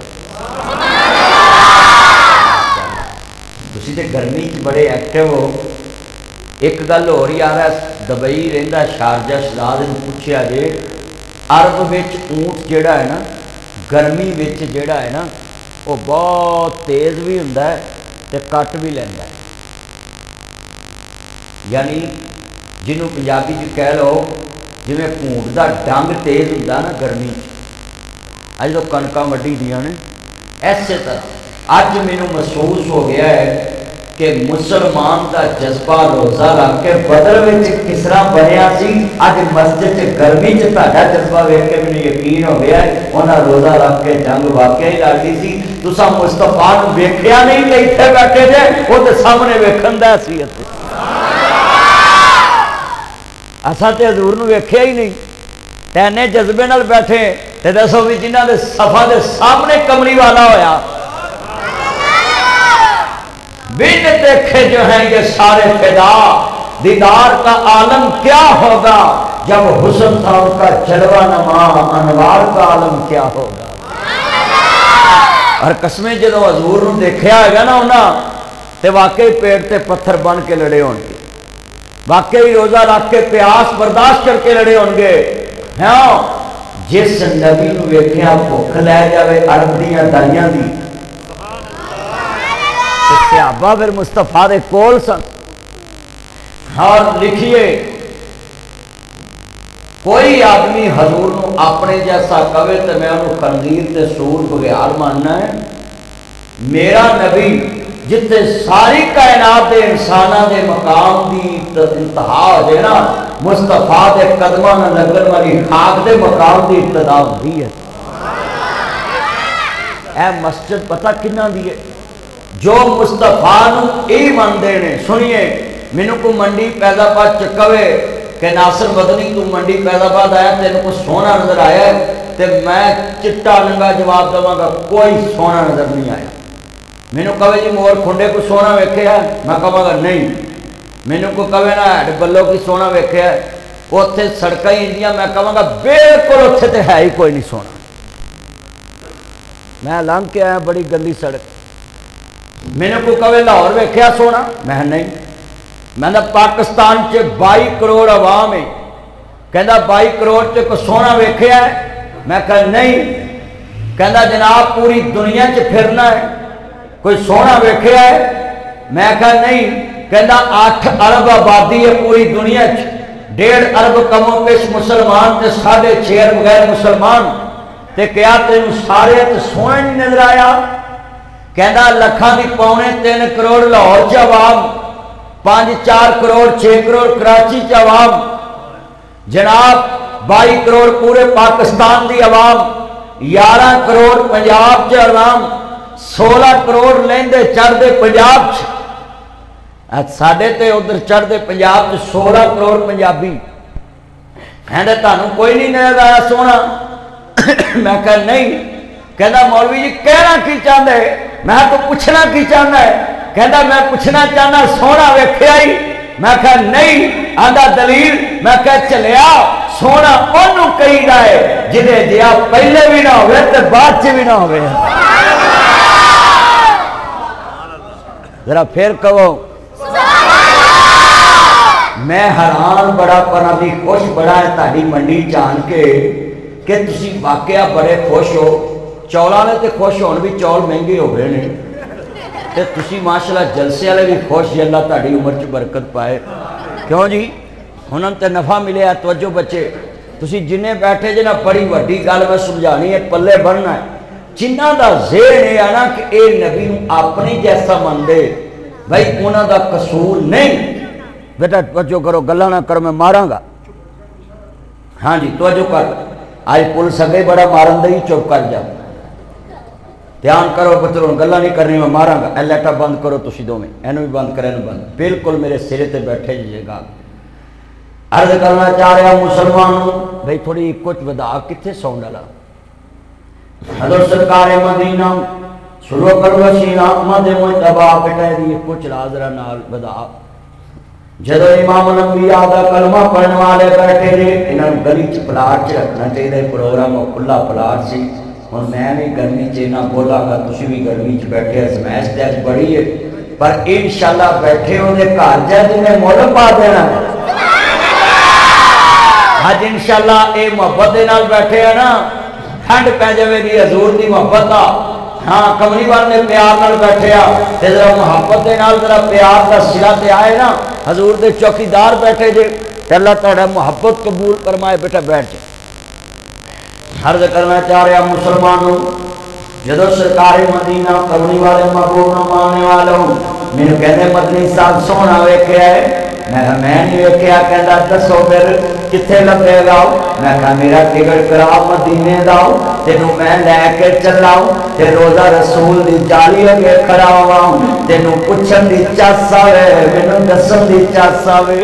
تسی تے گرمی چ بڑے ایکٹیو ہو. ایک گل ہو رہی آ رہا دبئی رہندا شارجہ شہزاد نوں پوچھیا جے عرب وچ اونٹ جیڑا ہے نا گرمی وچ جیڑا ہے نا وہ بہت تیز بھی ہوندا ہے تے کٹ بھی لیندا ہے. یعنی جنوں پنجابی چ کہہ لو جویں اونٹ دا ڈنگ تیز ہوندا نا گرمی چ اج تو کنکاں وڈی دیاں نے ایسے طرح اج مینوں محسوس ہو گیا ہے کہ مسلمان کا جذبہ روزہ رکھ کے بدر وچ کس طرح بنیا سی اج مسجد چ گرمی چ تہاڈا جذبہ ویکھ کے مینوں یقین ہو گیا ہے انہاں روزہ رکھ کے جنگ واقعی لڑی سی. تساں مصطفیٰ نوں ویکھیا نہیں کہ اتنے بیٹھے جے وہ تے سامنے ویکھن دا سی. اساں تے حضور نوں ویکھیا ہی نہیں تے اینے جذبے نال بیٹھے تے دسو بھی جنہاں دے صفا دے سامنے کملی والا ہویا بن دیکھے جو ہیں یہ سارے فدا دیدار کا عالم کیا ہوگا جب حسن تھا ان کا جلوہ نما انوار کا عالم کیا ہوگا. اور قسمیں جدو حضور نوں دیکھیا ہے نا انہاں تے واقعی پیٹ تے پتھر بن کے لڑے ہون گے. واقعی روزہ رکھ کے پیاس برداشت کر کے لڑے ہون گے. ہاں جس نبی نوں ویکھیا بھوک لے جاوے عرب دیاں دائیاں دی صحابہ پھر مصطفیٰ دے کول سن. اور لکھیے کوئی آدمی حضور نو اپنے جیسا کہے تو میں انہوں خنزیر تے سور بغیار ماننا ہے. میرا نبی جتے ساری کائنات دے انسانہ دے مقام دی انتہا ہو جائے نا مصطفیٰ دے قدمہ نہ لگن والی خاک دے مقام دی ابتدا ہوتی ہے. اے مسجد پتہ کنہ دیئے جو مصطفیٰ نو ای من دینے. سنیے مینوں کو منڈی پیدا پا چکوے کہ ناصر مدنی تو منڈی پیدا پا آیا تینوں کو سونا نظر آیا ہے تے میں چٹا ننگا جواب دوں گا کوئی سونا نظر نہیں آیا. مینوں کہے جی مور کھنڈے کو سونا ویکھے ہے میں کہوں گا نہیں. مینوں کو کہے نا ہیڈ بلو کی سونا ویکھے ہے اتنے سڑکیں ہی اندیاں میں کہوں گا بالکل اتنے تے ہے ہی کوئی نہیں سونا. میں لنگ کے آیا بڑی گندی سڑک. میں نے کو کہے لاہور ویکھیا سونا میں نہیں. میں نے پاکستان چ 22 کروڑ عوام ہے کہندا 22 کروڑ چ کو سونا ویکھیا ہے میں کہا نہیں. کہندا جناب پوری دنیا چ پھرنا ہے کوئی سونا ویکھیا ہے میں کہا نہیں. کہندا 8 ارب آبادی ہے پوری دنیا چ 1.5 ارب کم و بیش مسلمان تے 6.5 ارب غیر مسلمان تے کیا تینوں سارے تے سونا نہیں نظر آیا. کہندا لکھاں دی 3.25 کروڑ لاہور چ عوام 5-4 کروڑ 6 کروڑ کراچی چ عوام جناب 22 کروڑ پورے پاکستان دی عوام 11 کروڑ پنجاب چ عوام 16 کروڑ لیندے چڑھدے پنجاب چ ساڈے تے ادھر چڑھدے پنجاب چ 16 کروڑ پنجابی. کہندے تانوں کوئی نہیں نظر آیا سونا میں کہا نہیں. کہندا مولوی جی کہنا کی چاہندے میں تو پوچھنا کی چاہنا ہے. کہندا میں پوچھنا چاہنا سونا ویکھیا ہی میں کہا نہیں. آندا دلیل میں کہا چلیا سونا انہوں کہی دا ہے جنہیں دیا پہلے بھی نہ ہوئے تے بعد چ بھی نہ ہوئے. ذرا پھر کہو میں حیران بڑا پنا بھی خوش بڑا ہے تہاڈی منڈی جان کے کہ تسی واقعہ بڑے خوش ہو. چولاں نے تے خوش ہون بھی چول مہنگے ہو گئے نے تے تسی ماشاءاللہ جلسے والے بھی خوش جی اللہ تہاڈی عمر چ برکت پائے. کیوں جی ہن تے نفع ملے ہے. توجہ بچے تسی جنے بیٹھے جے نا بڑی وڈی گل میں سمجھانی ہے پلے بننا ہے. جنہاں دا ذہن ہے نا کہ اے نبی نوں اپنے جیسا من دے بھائی انہاں دا قصور نہیں بیٹا توجہ کرو، گلا نہ کرو، میں ماراں گا۔ ہاں جی توجہ کر، آج پولیس اگے بڑا مارن دے، چپ کر جا، دھیان کرو پتروں، گلا نہیں کرنی، میں ماراں گا۔ اے لیٹا بند کرو تسی دو میں، اینو بھی بند کرے، اینو بند، بالکل میرے سرے تے بیٹھے جی گا۔ عرض کرنا چاہ رہا مسلمانوں بھئی تھوڑی کچھ بدا کتھے سون ڈالا حضرت سرکار مدینہ شروع کرو سینہ احمد مجتبہ بٹھائے دی کچھ لازرہ نال بدا جدو امام الانبیاء دا کلمہ پڑھنے والے بیٹھے دے انہوں گلی چ پلاٹ چ رکھنا چاہیے، پروگرام اور کھلا پلاٹ سی، اور میں بھی گرمی چ نہ بولا گا، تسی بھی گرمی چ بیٹھے، ازمائش تے اج بڑی ہے، پر انشاءاللہ بیٹھے ہونے گھر جا تمہیں مول پا دینا۔ آج انشاءاللہ اے محبت دے نال بیٹھے ہیں نا، ٹھنڈ پہ جائے دی حضور دی محبت آ، ہاں کملی والے پیار نال بیٹھے آ، تے ذرا محبت دے نال ذرا پیار دا صلہ تے آئے نا، حضور دے چوکیدار بیٹھے جے، تے اللہ تعالی محبت قبول فرمائے، بیٹا بیٹھ جائے۔ عرض کرنا چاہ رہا مسلمانوں، جدو سرکار مدینہ کملی والے محبوب نہ ماننے والوں، میں کہنے مدنی صاحب سونا ویکھیا ہے، میں نہیں ویکھیا، کہندا دسو پھر کتھے لگے گا؟ میں کہا میرا ٹکٹ کرا مدینے داؤ، تینوں میں لے کے چلاؤں، تے روزہ رسول دی جالی اگے کھڑا ہواؤں، تینوں پوچھن دی چاس آوے، مینوں دسن دی چاس آوے،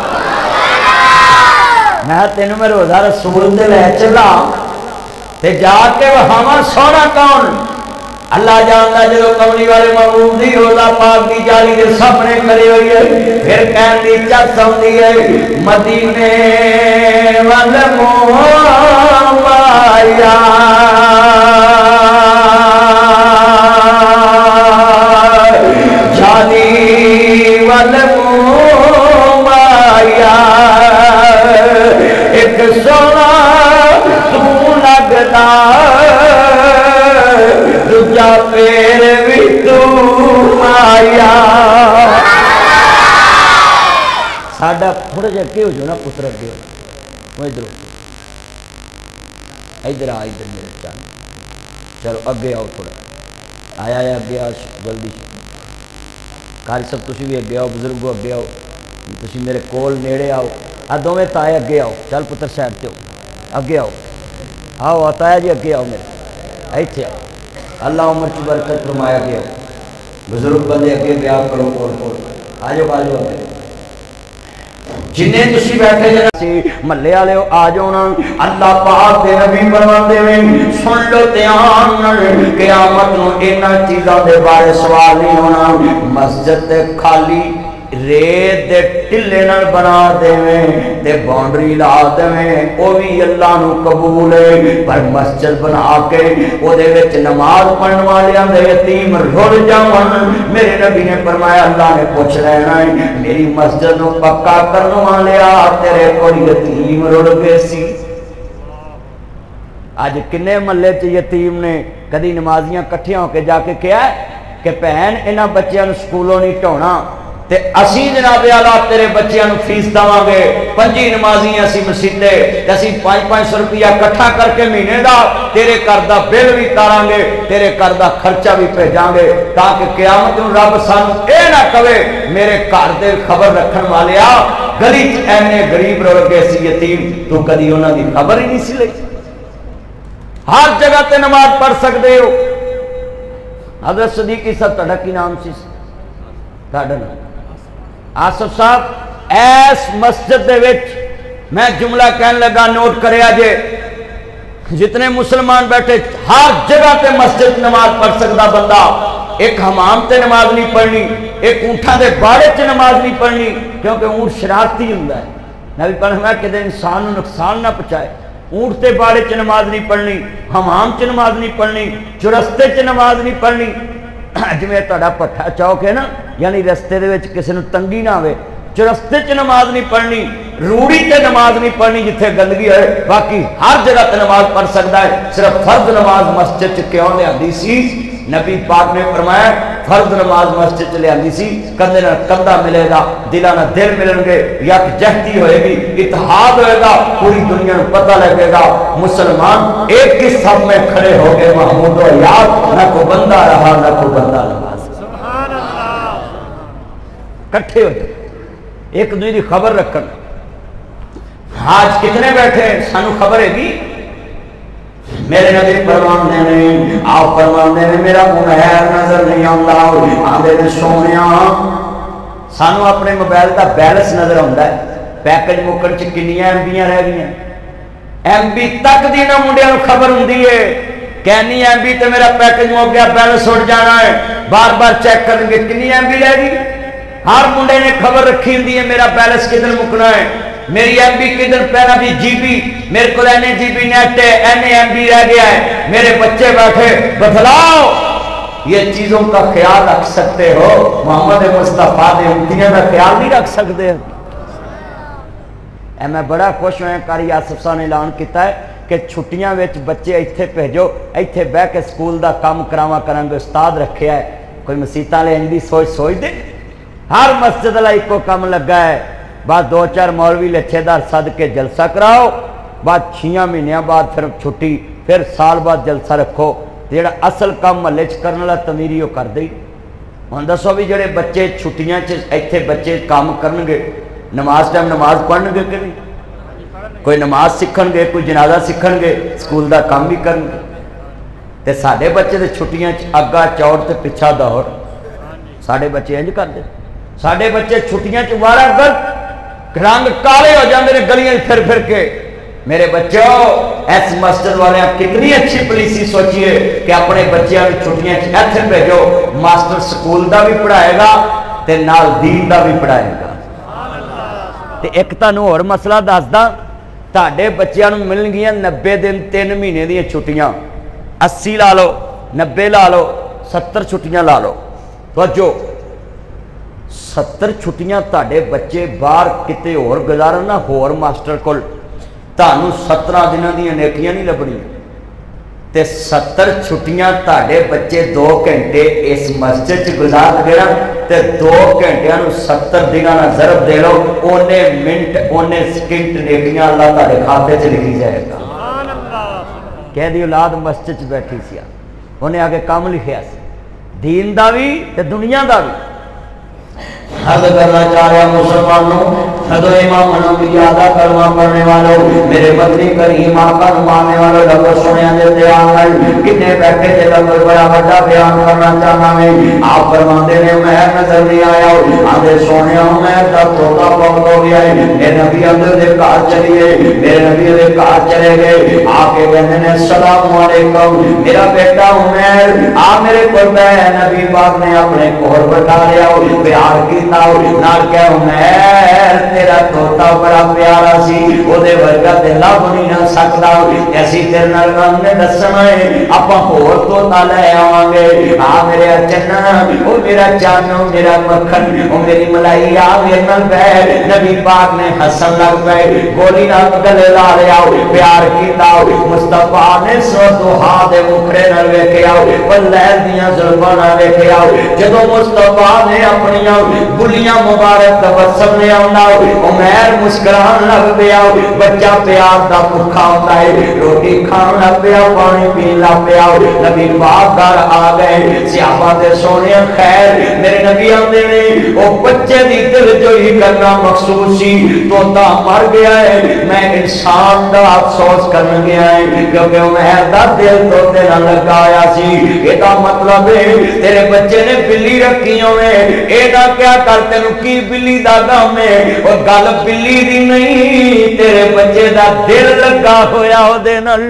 میں تینوں میں روزہ رسول دے لے چلاؤں، تے جا کے وہاں سونا کون؟ اللہ جانتا جدو کملی والے محبوب دی روزہ پاک دی جالی دے سامنے کھڑی ہوئی ہے، پھر کہن دی چاس ہوندی ہے مدینے والے مایا جالی والے مایا ایک سونا تو لگتا دجا پیر بھی تو آیا۔ ساڈا تھوڑا جہا کہ ہو جو نا پتر اگے ہو، وہ ادھر ادھر آ، ادھر میرے چاند، چلو اگے آؤ، تھوڑا آیا ہے اگے آؤ جلدی، قاری صاحب تسی بھی اگے آؤ، بزرگو اگے آؤ، تسی میرے کول نیڑے آؤ، آ دونوں تائے اگے آؤ، چل پتر سائڈ تے ہو، اگے آؤ، آؤ آتا ہے جی اگے آؤ میرے، ایتھے آؤ، اللہ عمر کی برکت فرمایا گیا، بزرگ بندے اگے بیان کرو، کول کول آجو آجو اگے، جنہیں تسی بیٹھے جنہیں ملے آلے ہو آجونا، اللہ پاک دے نبی فرمان دے میں سن لو تیان، قیامت نو اینا چیزاں دے بارے سوال نہیں ہونا، مسجد خالی ریت دے ٹلے نال بنا دے میں تے باؤنڈری لا دے میں، او بھی اللہ نو قبول ہے، پر مسجد بنا کے او دے وچ نماز پڑھن والیاں دے یتیم رڑ جاون، میرے نبی نے فرمایا اللہ نے پوچھ لینا ہے میری مسجد نو پکا کرن والیا تیرے کوئی یتیم رڑ گئے سی۔ آج کنے محلے چ یتیم نے کدی نمازیاں کٹھیاں ہو کے جا کے کیا ہے کہ بہن انہاں بچیاں نو سکولوں نہیں ٹھونا، تے اسی جناب اعلیٰ تیرے بچیاں نو فیس داواں گے، 5 نمازی اسی مسیتے تے اسی 500 روپیہ کٹھا کر کے مہینے دا تیرے گھر دا بل بھی تاراں گے، تیرے گھر دا خرچہ بھی بھیجاں گے، تاکہ قیامت نو رب سانو اے نہ کہے میرے گھر دے خبر رکھن والیا گلی چ اینے غریب رڑ گئے سی یتیم، تو کدی انہاں دی خبر ہی نہیں سی لئی۔ ہر جگہ تے نماز پڑھ سکتے ہو۔ حضرت صدیقی صاحب تہاڈا کی نام سی؟ تہاڈا نام آصف صاحب، ایس مسجد دے وچ میں جملہ کہنے لگا، نوٹ کریا جے، جتنے مسلمان بیٹھے ہر جگہ تے مسجد نماز پڑھ سکتا بندہ، ایک حمام تے نماز نہیں پڑھنی، ایک اونٹاں دے باڑے چ نماز نہیں پڑھنی، کیونکہ اونٹ شرارتی ہوندا ہے، نبی فرمایا کہ انسان نو نقصان نہ پہنچائے، اونٹ تے باڑے چ نماز نہیں پڑھنی، حمام چ نماز نہیں پڑھنی، چرستے چ نماز نہیں پڑھنی، جویں تہاڈا پٹھا چوک ہے نا، یعنی رستے دے وچ کسی نو تنگی نہ ہوے، چرستے چ نماز نہیں پڑھنی، روڑی تے نماز نہیں پڑھنی جتھے گندگی ہے، باقی ہر جگہ تے نماز پڑھ سکتا ہے، صرف فرض نماز مسجد چ کیوں لے آندی سی؟ نبی پاک نے فرمایا فرض نماز مسجد چ لے آندی سی، کندھے نال کندھا ملے گا، دلاں نال دل ملن گے، یکجہتی ہوئے گی، اتحاد ہوئے گا، پوری دنیا کو پتہ لگے گا مسلمان ایک ہی صف میں کھڑے ہو گئے، محمود و یاد، نہ کو بندہ رہا نہ کو بندہ نماز، کٹھے ہو جائے۔ ایک دوسرے کی خبر رکھن. آج کتنے بیٹھے سانو خبر ہے گی. میرے نبی فرماندے نے آپ فرماندے نے میرا منہر نظر نہیں آتا. آدھے نے سونیا سانو اپنے موبائل کا بیلنس نظر آتا ہے. پیکج مکن چ کنیاں ایم بیاں رہ گئی. ایم بی تک دی نہ منڈیا خبر ہوں کہنی ایم بی تو میرا پیکج مک گیا بیلنس اٹھ جانا ہے. بار بار چیک کریں گے کنی ایم بی رہ گئی. ہر منڈے نے خبر رکھی ہوں میرا بیلنس کدھر مکنا ہے, میری ایم بی کدھر پہنا بھی جی بی میرے کو این جی بی نیٹ ہے این ایم بی رہ گیا ہے. میرے بچے بیٹھے بدلاؤ. یہ چیزوں کا خیال رکھ سکتے ہو, محمد مصطفیٰ نے امتیاں کا خیال نہیں رکھ سکتے. میں بڑا خوش ہوا قاری آصف صاحب نے اعلان کیتا ہے کہ چھٹیاں وچ بچے ایتھے بھیجو, ایتھے بہ کے سکول دا کام کراواں کرن گے. استاد رکھیا ہے کوئی مسیتاں والے انج دی سوچ دے. ہر مسجد والا ایکو کام لگا ہے, بعد 2-4 مولوی لچھے دار سد کے جلسہ کراؤ, بعد 6 مہینوں بعد پھر چھٹی, پھر سال بعد جلسہ رکھو. جڑا اصل کام محلے چ کرن والا تمیری وہ کر دے. ہن دسو بھی جڑے بچے چھٹیاں چ ایتھے بچے کام کرن گے, نماز ٹائم نماز پڑھن گے کہ نہیں؟ کوئی نماز سیکھن گے, کوئی جنازہ سیکھن گے, سکول دا کام بھی کرن گے. تے ساڈے بچے تے چھٹیاں چ اگا چوڑ تے پچھا دوڑ. ساڈے بچے انج کردے. ساڈے بچے چھٹیاں چ وارا گرد رنگ کالے ہو جاندے نے گلیاں پھر پھر کے. میرے بچوں اس مسجد والے کتنی اچھی پالیسی سوچیے کہ اپنے بچیاں کی چھٹیاں ایتھے بھیجو. ماسٹر سکول دا بھی پڑھائے گا تے نال دین دا بھی پڑھائے گا. تے ایک تانوں اور مسئلہ دسدا, تہاڈے بچیاں نوں ملن گیاں 90 دن 3 مہینے دی چھٹیاں. 80 لا لو, 90 لا لو, 70 چھٹیاں لا لو. توجہ 70 چھٹیاں تہاڈے بچے باہر کتے اور گزارن نہ ہور ماسٹر کول, تانوں 17 دناں دی نیکیاں نہیں لبنی. تے 70 چھٹیاں تہاڈے بچے 2 گھنٹے اس مسجد چ گزار کے نا, تے 2 گھنٹیاں نوں 70 دناں نال ضرب دے لو, اونے منٹ اونے سکنٹ نیکیاں اللہ تہاڈے کھاتے چ لکھی جائے گا. کہہ دی اولاد مسجد چ بیٹھی سی, انہیں آگے کام لکھیا سی دین دا بھی تے دنیا دا بھی. حد کرنا چاہ رہا مسلمانوں, حد امام نبی یادہ کرما پڑھنے والوں, میرے بدنی کریم آقا ماننے والوں, لفظ سنے دیتے آنگل کتنے بیٹھے تھے. لفظ بڑا بڑا بیان کرنا چاہنا میں. آپ فرماندے نے میں نظر نہیں آیا, آدھے سونے میں تب توتا بہت ہو گیا ہے. میرے نبی اندر دے کار چلیے, میرے نبی دے کار چلے گئے. آکے کہنے نے السلام علیکم, میرا بیٹا عمیر آ میرے کو ہے. نبی پاک نے اپنے کوہر بٹھا لیا, پیار کی نال کہ عمیر تیرا توتا بڑا پیارا سی, او دے ورگا تے لب نہیں نہ سکدا. ایسی تیرے نال گل نے دسنا ہے, اپاں ہور توتا لے آواں گے. آ میرے چنا, او میرا چانو, میرا مکھن, او میری ملائی, آ میرے نال بیٹھ. نبی پاک نے ہسن لگ پئے, گولی نال گلے لا لیا, پیار کیتا. مصطفیٰ نے سو دوہا دے مکھڑے نال ویکھیا, لیل دیاں زلفاں نال ویکھیا. جدوں مصطفیٰ نے اپنیاں گلیاں مبارک تبسم نے آنا, عمیر مسکران لگ پیا. بچہ پیار دا بھوکا ہوتا ہے, روٹی کھان لگ پیا, پانی پین لگ پیا. نبی پاک گھر آ گئے, صحابہ دے سونے خیر. میرے نبی آندے نے او بچے دی دل جوئی کرنا مخصوص سی, توتا مر گیا ہے, میں انسان دا افسوس کرن گیا ہے, کیونکہ عمیر دا دل توتے نہ لگایا سی. یہ دا مطلب ہے تیرے بچے نے بلی رکھی ہوئے, اے دا کیا کرتے نو کی بلی دا گام ہے, اور گل بلی دی نہیں, تیرے بچے دا دل لگا ہویا ہو دے نال.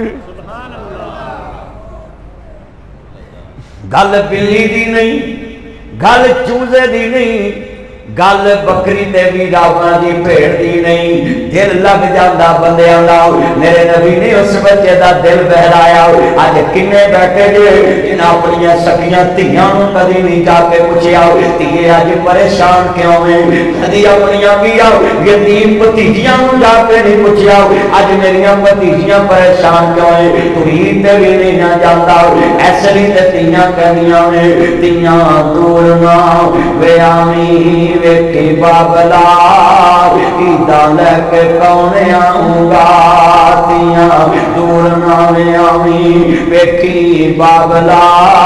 گل بلی دی نہیں, گل چوزے دی نہیں, گل بکری تے بھی راونا دی بھیڑ دی نہیں. دل لگ جاندہ بندیاں دا. میرے نبی نے اس بچے دا دل بہلایا. آج کنے بیٹھے جے جنہاں اپنیاں سکیاں تیاں نوں کدی نہیں جا کے پوچھیا تیے آج پریشان کیوں ہیں, کدی اپنیاں بیاں یتیم بھتیجیاں نوں جا کے نہیں پوچھیا آج میریاں بھتیجیاں پریشان کیوں ہیں. تو عید تے بھی نہیں نہ جاندا, ایسے ہی تے تیاں کہنیاں نے تیاں دور نہ ویامی ویکھی بابلا, عیداں لے کے کون آؤں گا. تیاں دور ناوے آمی بیٹھی بابلا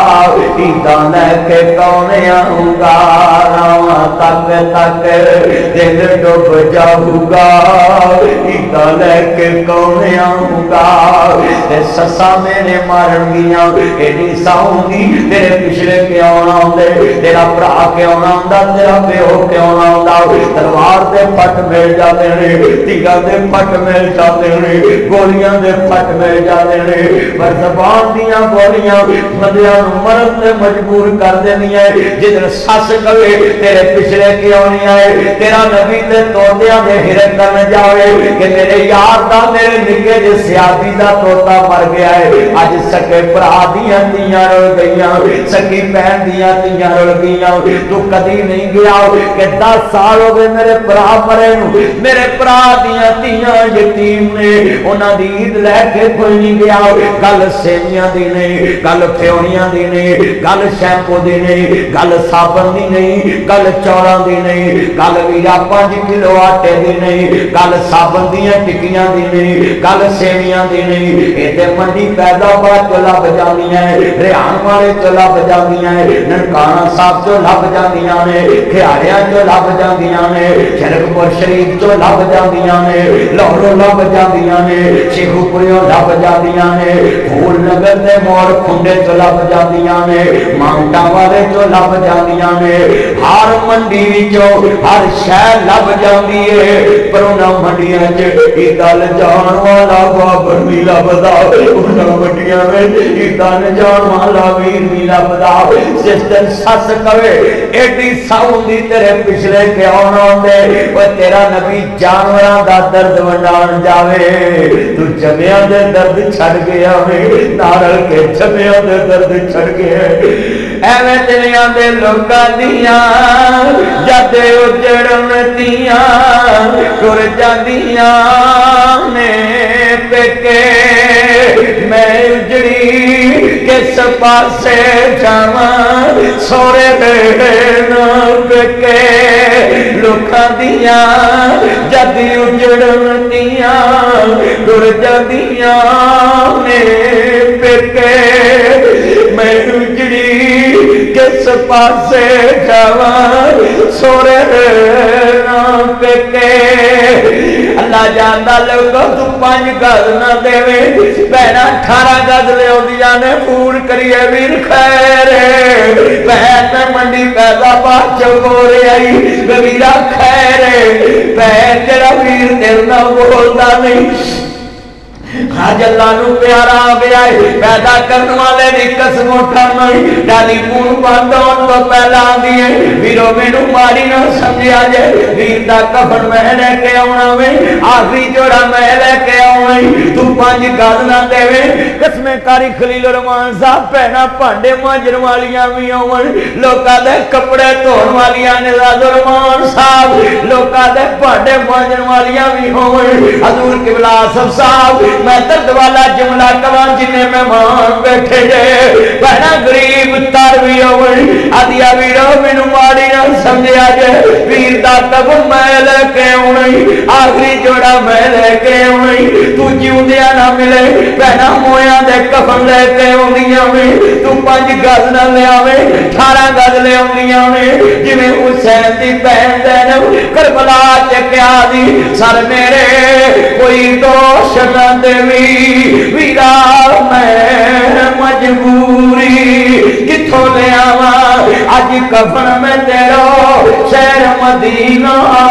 عیداں لے کے کونے آؤں گا راواں تک تک دل ڈوب جاؤں گا عیداں لے کے کونے آؤں گا تے سسا میرے مارن گیاں ایڈی ساؤں دی تیرے پچھلے کیوں نہ دے تیرا برا کیوں نہ دا تیرا پیو کیوں نہ دا تلوار دے پھٹ مل جاتے ہیں تیرا دے پھٹ مل جاتے ہیں گولیاں دے پھٹ مل جاتے ہیں پر زبان دیاں گولیاں بندیاں مرد تے مجبور کر دینی ہے جدھر سس کہے تیرے پچھلے کیوں نہیں آئے تیرا نبی تے توتیاں دے ہرن کرنے جاوے کہ میرے یار دا میرے نکے جے سیادی دا توتا مر گیا ہے آج سکے برا دیاں تیاں رل گئیاں سکی بہن دیاں تیاں رل گئیاں تو کدی نہیں گیا کہ 10 سال ہو گئے میرے برا مرے میرے برا دیاں تیاں یتیم نے انہاں دی عید لے کے کوئی نہیں گیا گل سیویاں دی نہیں گل پھیونیاں دی نہیں گل شیمپو دی نہیں گل صابن دی نہیں گل چوراں دی نہیں گل ویرا 5 کلو آٹے دی نہیں گل صابن دیاں ٹکیاں دی نہیں گل سیویاں دی نہیں اے تے منڈی پیداوار تو لب جاندیاں ہیں ریحان والے تو لب جاندیاں ہیں ننکانہ صاحب تو لب جاندیاں نے کھیاریاں تو لب جاندیاں نے شرکپور شریف تو لب جاندیاں نے لاہوروں لب جاندیاں نے شیخو پوریوں لب جاندیاں نے پھول نگر دے موڑ کھنڈے تو لب جاندیاں نے مانگٹا والے تو لب جاندیاں نے ہر منڈی وچوں ہر شہر لب جاندی ہے پر انہاں منڈیاں وچ عیدال جان والا بابر نہیں لبدا انہاں منڈیاں وچ عیدال جان والا ویر نہیں لبدا جس دن سس کہے ایڈی ساؤندی تیرے پچھلے کیوں نہ دے وہ تیرا نبی جانوراں دا درد ونڈان جاوے تو جمیاں دے درد چھڑ گیا میں نارل کے جمیاں دے درد چھڑ گیا ایویں دنیا دے لوکاں دیاں جد اجڑن دیاں ٹر جاندیاں نے پیکے میں اجڑی کس پاسے جاواں سورے دین پیکے لوکاں دیاں جد اجڑن دیاں ٹر جاندیاں نے پیکے میں اجڑی کس پاسے جاواں سورے دین پیکے اللہ جاندا لوگوں تو 5 گز نہ دیوے بہنا 18 گز لے اودیاں نے فون کریے ویر خیر بہن منڈی پیدا پاچ گورے آئی ویرا خیر بہن جڑا ویر دل نہ بولدا نہیں آج اللہ نو پیارا گیا ہے پیدا کرنے والے دی قسم اٹھانا ڈالی پون باندھون تو پہلا دیئے ویرو مینو ماری نہ سمجھا جائے ویر دا کفن میں لے کے آنا میں آخری جوڑا میں لے کے آنا تو 5 گز نہ دے قسم کاری خلیل الرحمان صاحب پہنا پانڈے مانجر والیاں بھی آن لوکا دے کپڑے دھون والیاں نزاد الرحمان صاحب لوکا دے پانڈے مانجر والیاں بھی آن حضور قبلہ سب صاحب میں درد والا جملہ کمان جنہیں مہمان بیٹھے جائے بہنا غریب تار بھی ہوئی آدیا ویرو مینو ماری نہ سمجھا جائے ویر دا تب میں لے کے ہوئی آخری جوڑا میں لے کے ہوئی تو جیوں دیا نہ ملے بہنا مویاں دے کفن لے کے ہوندیاں میں تو 5 گز نہ لے آوے 18 گز لے ہوندیاں میں جنہیں حسین دی بہن دے کربلا چکیا دی سر میرے کوئی دوش نہ دے ویرا میں مجبوری کتھوں لے آواں اج کفن میں تیرو شہر مدینہ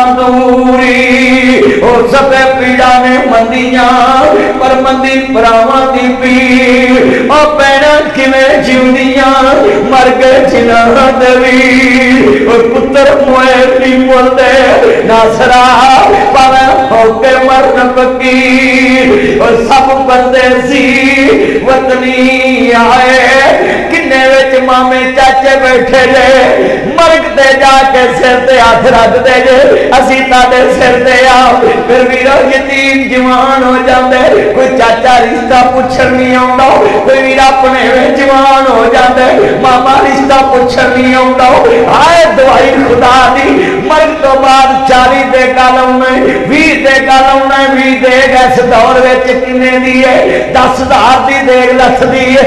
دوری او سب پیڑا نے مندیاں پر مندی پراواں دی پیر او پیڑا کیویں جیوندیاں مر گئے جنہاں دوی او پتر موئے نہیں بولدے ناصرا پاویں ہو کے مرن پکی اور سب بندے سی وطنی آئے کنے وچ مامے چاچے بیٹھے لے مرگ تے جا کے سر تے ہاتھ رکھ دے جے اسی تاڈے سر تے آؤ پھر ویرو یتیم جوان ہو جاندے کوئی چاچا رشتہ پوچھن نہیں آوندا کوئی ویر اپنے جوان ہو جاندے ماما رشتہ پوچھن نہیں آوندا ہائے دعائی خدا دی مرگ تو بعد 40 دے کالم میں 20 دے کالم میں 20 دے اس دور وچ کنے دی ہے 10,000 دی دیگ لتھدی ہے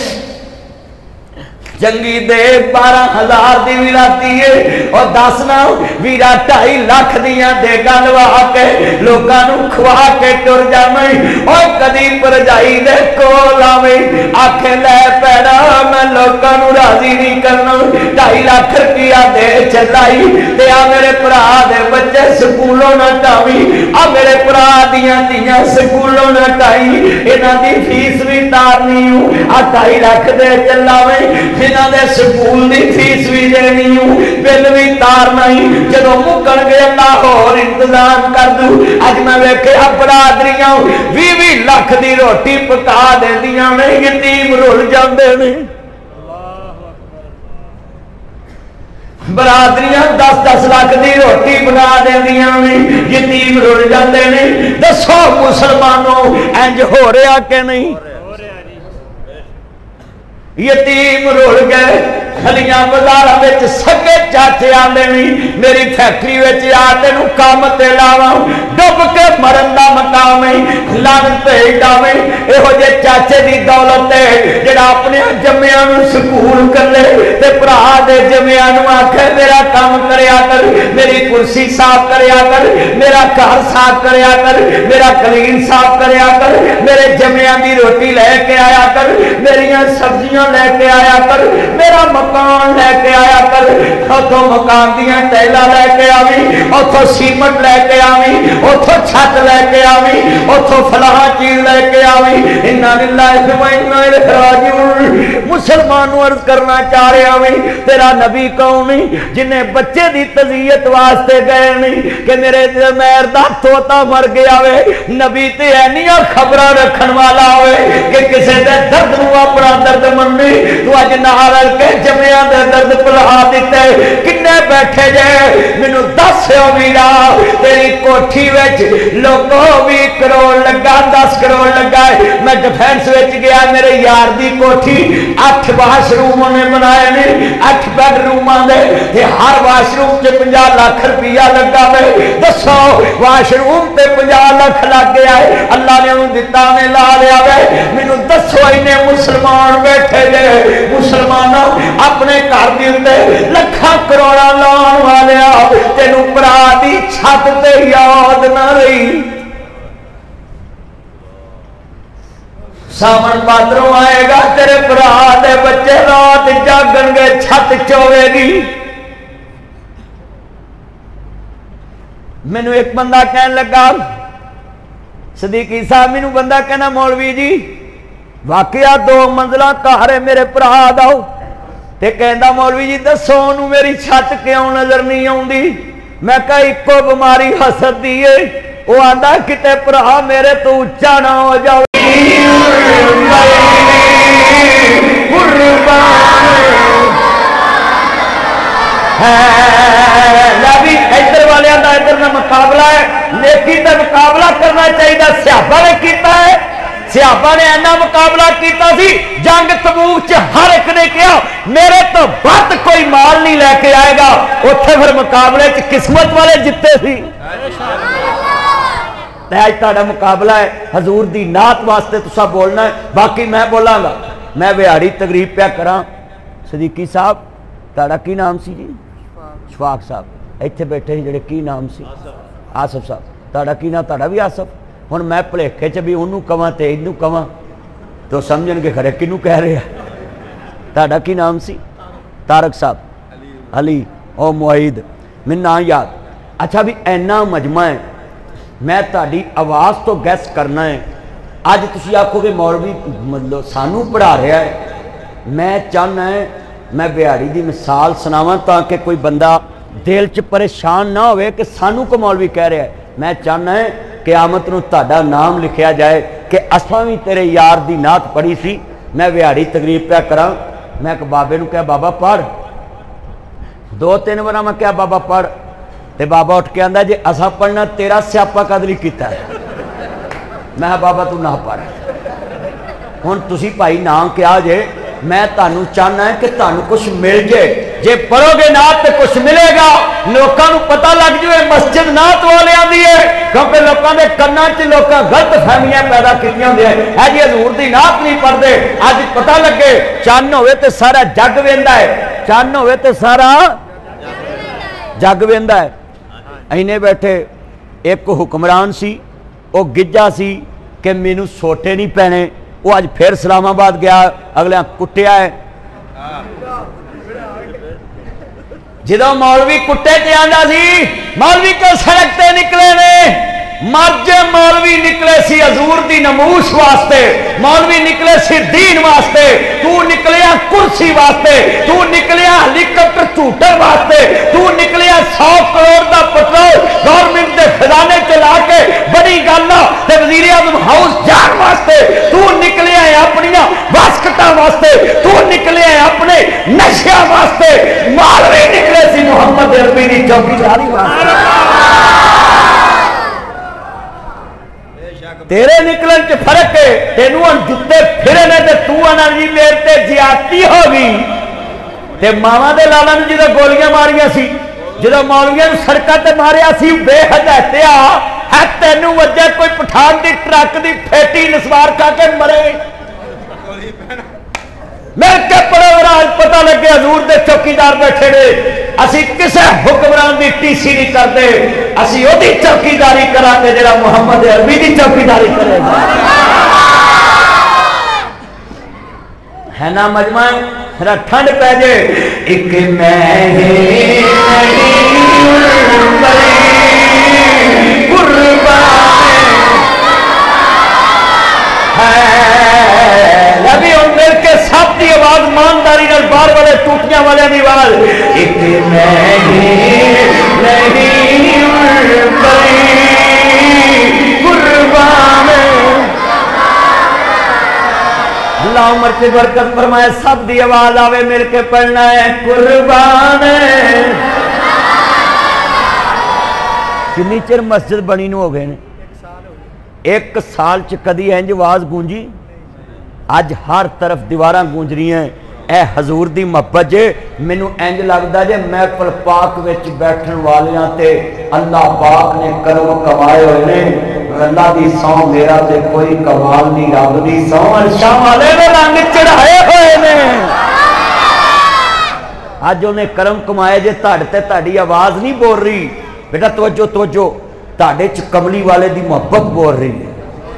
جنگی دے 12,000 دی ویراتی ہے اور 10 نا ویرا 2.5 لاکھ دیاں دے گلوا کے لوکاں نو کھوا کے ٹر جاویں اور کدی پرجائی دے کول آویں آکھے لے پیڑا میں لوکاں نو راضی نہیں کرنا 2.5 لاکھ روپیہ دے چلائی تے آ میرے بھرا دے بچے سکولوں نہ ٹاویں آ میرے بھرا دیاں سکولوں نہ ٹائی انہاں دی فیس بھی تارنی ہوں آ 2.5 لاکھ دے چلاویں جنہاں دے سکول دی فیس بھی دینی ہوں بل بھی تارنا ہی جدو مکن گے اللہ اور انتظام کر دوں اج میں ویکھے برادریاں 20 لاکھ دی روٹی پکا دے دیاں نے یتیم رول جاندے نے برادریاں 10 لاکھ دی روٹی بنا دے دیاں نے یتیم رول جاندے نے دسو مسلمانوں انج ہو رہا کہ نہیں یتیم رول گئے گلیاں بازاراں وچ سگے چاچے آندے نہیں میری فیکٹری وچ آ تینوں کام تے لاواں ڈب کے مرن دا مقام ہے لعنت تے ڈاویں ایہو جے چاچے دی دولت ہے جڑا اپنے جمیاں نوں سکول کر لے تے بھرا دے جمیاں نوں آکھے میرا کام کریا کر میری کرسی صاف کریا کر میرا گھر صاف کریا کر میرا کلین صاف کریا کر میرے جمیاں دی روٹی لے کے آیا کر میریاں سبزیاں لے کے آیا کر میرا مکان لے کے آیا کر اتھوں مکان دیاں ٹیلاں لے کے آویں اتھوں سیمنٹ لے کے آویں اتھوں چھت لے کے آویں اتھوں فلاں چیز لے کے آویں انا للہ و انا الیہ راجعون مسلمانوں عرض کرنا چاہ رہے آویں تیرا نبی کون نہیں جنہیں بچے دی تذیت واسطے گئے نہیں کہ میرے مہر دا طوطا مر گیا وے نبی تے اینیاں خبراں رکھن والا ہوئے کہ کسے دے درد نو اپنا درد مننی تو اج نال کے جمیاں دے درد پلا دیتے کنے بیٹھے جے مینوں دس امیرا تیری کوٹھی وچ لوگوں 20 کروڑ لگا 10 کروڑ لگا میں ڈیفینس وچ گیا میرے یار دی کوٹھی 8 واش روم نے بنائے نے 8 بیڈ روماں دے تے ہر واش روم تے 50 لاکھ روپیہ لگا وے دسو واش روم تے 50 لاکھ لگ گیا ہے اللہ نے انہوں دتا نے لا لیا وے مینوں دسو اینے مسلمان بیٹھے جے مسلمانوں اپنے گھر دے لکھاں کروڑاں لان والیا تینوں بھرا دی چھت تے یاد نہ رہی ساون بھادروں آئے گا تیرے بھرا دے بچے رات جاگن گے چھت چوے گی مینوں ایک بندہ کہنے لگا صدیقی صاحب مینوں بندہ کہنا مولوی جی واقعہ 2 منزلہ گھر ہے میرے بھرا دا تے کہندا مولوی جی دسو اونوں میری چھت کیوں نظر نہیں آوندی میں کہا اکو بیماری حسد دی ہے وہ آندا کتے بھرا میرے تو اونچا نہ ہو جاؤ نبی ادھر والے دا ادھر کا مقابلہ ہے نیکی کا مقابلہ کرنا چاہیے صحابہ نے کیتا ہے صحابہ نے اینا مقابلہ کیتا سی جنگ تبوک چ ہر ایک نے کہا میرے تو بات کوئی مال نہیں لے کے آئے گا اتنے پھر مقابلے چ قسمت والے جتے سی اج تہاڈا مقابلہ ہے حضور دی نعت واسطے تسا بولنا ہے باقی میں بولاں گا میں بہاڑی تقریب پیا کراں صدیقی صاحب تہاڈا کی نام سی جی شفاق صاحب ایتھے بیٹھے جڑے کی نام سی آصف صاحب تہاڈا کی نام تہاڈا بھی آصف ہن میں بھلیکھے چ بھی اونوں کواں تے اینوں کواں تو سمجھن گے کھڑے کینوں کہہ رہے ہیں تہاڈا کی نام سی طارق صاحب علی او معید میں نہ یاد اچھا بھی اینا مجمع ہے میں تہاڈی آواز تو گیس کرنا ہے اج تسی آکھو گے مولوی مطلب سانوں پڑھا رہا ہے میں چاہنا ہے میں بہاڑی دی مثال سناواں تاکہ کوئی بندہ دل چ پریشان نہ ہوئے کہ سانوں کو مولوی کہہ رہا ہے میں چاہنا ہے قیامت نو تہاڈا نام لکھیا جائے کہ اساں بھی تیرے یار دی نعت پڑھی سی میں بہاڑی تقریب پہ کراں میں ایک بابے نو کہا بابا پڑھ 2-3 बार मैं क्या बाबा पढ़, ते बाबा उठ के आंदा जे असा पढ़ना तेरा स्यापा कद नहीं किया। मैं बाबा तू ना पढ़, हुण तुसी भाई ना क्या जे, मैं तुहानू चाहना है कि तुहानू कुछ मिल जाए। जे पढ़ोगे नात तो कुछ मिलेगा, लोगों को पता लग जाए मस्जिद नात वाले दी है, क्योंकि लोगों के कन्ना च लोग गलत फहमियां पैदा की होंगे है जी हजूर की नात नहीं पढ़ते। अज पता लगे चन्न होवे तो सारा जग वेंदा है, चन्न होवे तो सारा जग वेंदा है। इन्हें बैठे एक हुक्मरान सी, वो गिज्जा सी कि मैनू सोटे नहीं पैने, वो अज फिर इस्लामाबाद गया, अगले कुटिया है। जो मौलवी कुट्टे च आंदा सी, मौलवी को सड़क ते निकले ने, मर्ज मौलवी निकले सी हजूर दी नमूश वास्ते, मौलवी निकले सी दीन वास्ते, तू निकलिया कुर्सी वास्ते, तू निकलिया हेलीकॉप्टर झूटर वास्ते, तू निकलिया 100 करोड़ का पेट्रोल गवर्नमेंट के खजाने चला के बड़ी गल वजीर आजम हाउस जान वास्ते, तू निकलिया अपनी वास्कटा वास्ते, तू निकलिया अपने नशा वास्ते, मौलवी निकले सी मुहम्मद अरबी की चौकीदारी वास्ते। तेरे निकलन च फर्क है, तेनू हम जुत्ते फिरे ने ते तू आना जी मेरे ते ज्यादती हो गई। ते मावां दे लालां नूं जो गोलियां मारियां सी, जो मौलवियां नूं सड़कां ते मारिया सी बेहदायतिया है, तेनू वजह कोई पठान दी ट्रक दी फेटी नसवार खा के मरे। मिल के पड़ो राज पता लगे हजूर दे चौकीदार बैठे ने, असी किसी हुक्मरान की टीसी नहीं करते, असी ओदी चौकीदारी करांगे जेड़ा मुहम्मद अरबी की चौकीदारी करेगा। है ना मजमा मेरा ठंड पै जे एक के सब की आवाज ईमानदारी बाहर वाले टूटियां वाले की आवाज एक अल्लाह उमर से बरकत फरमाए, सब की आवाज आवे मिल के पढ़ना है कुर्बान। किन्नी चिर मस्जिद बनी नूं हो गए ने? 1 साल च कदी इंज आवाज गूंजी? अज हर तरफ दीवारां गूंज रही हैं। ए हजूर दी मोहब्बत जे मैनू इंज लगदा जे महफिल पाक विच बैठण वालियां ते अल्लाह पाक ने करम कमाए हुए ने। अल्लाह दी सौ मेरा ते कोई कमाल नहीं, रब दी सौ अर्शां वाले ने रंग चढ़ाए हुए ने। अज उन्हें करम कमाए जे तुहाडे ते तुहाडी आवाज नहीं बोल रही, बेटा तवज्जो तवज्जो, तुहाडे च कमली वाले दी मोहब्बत बोल रही है।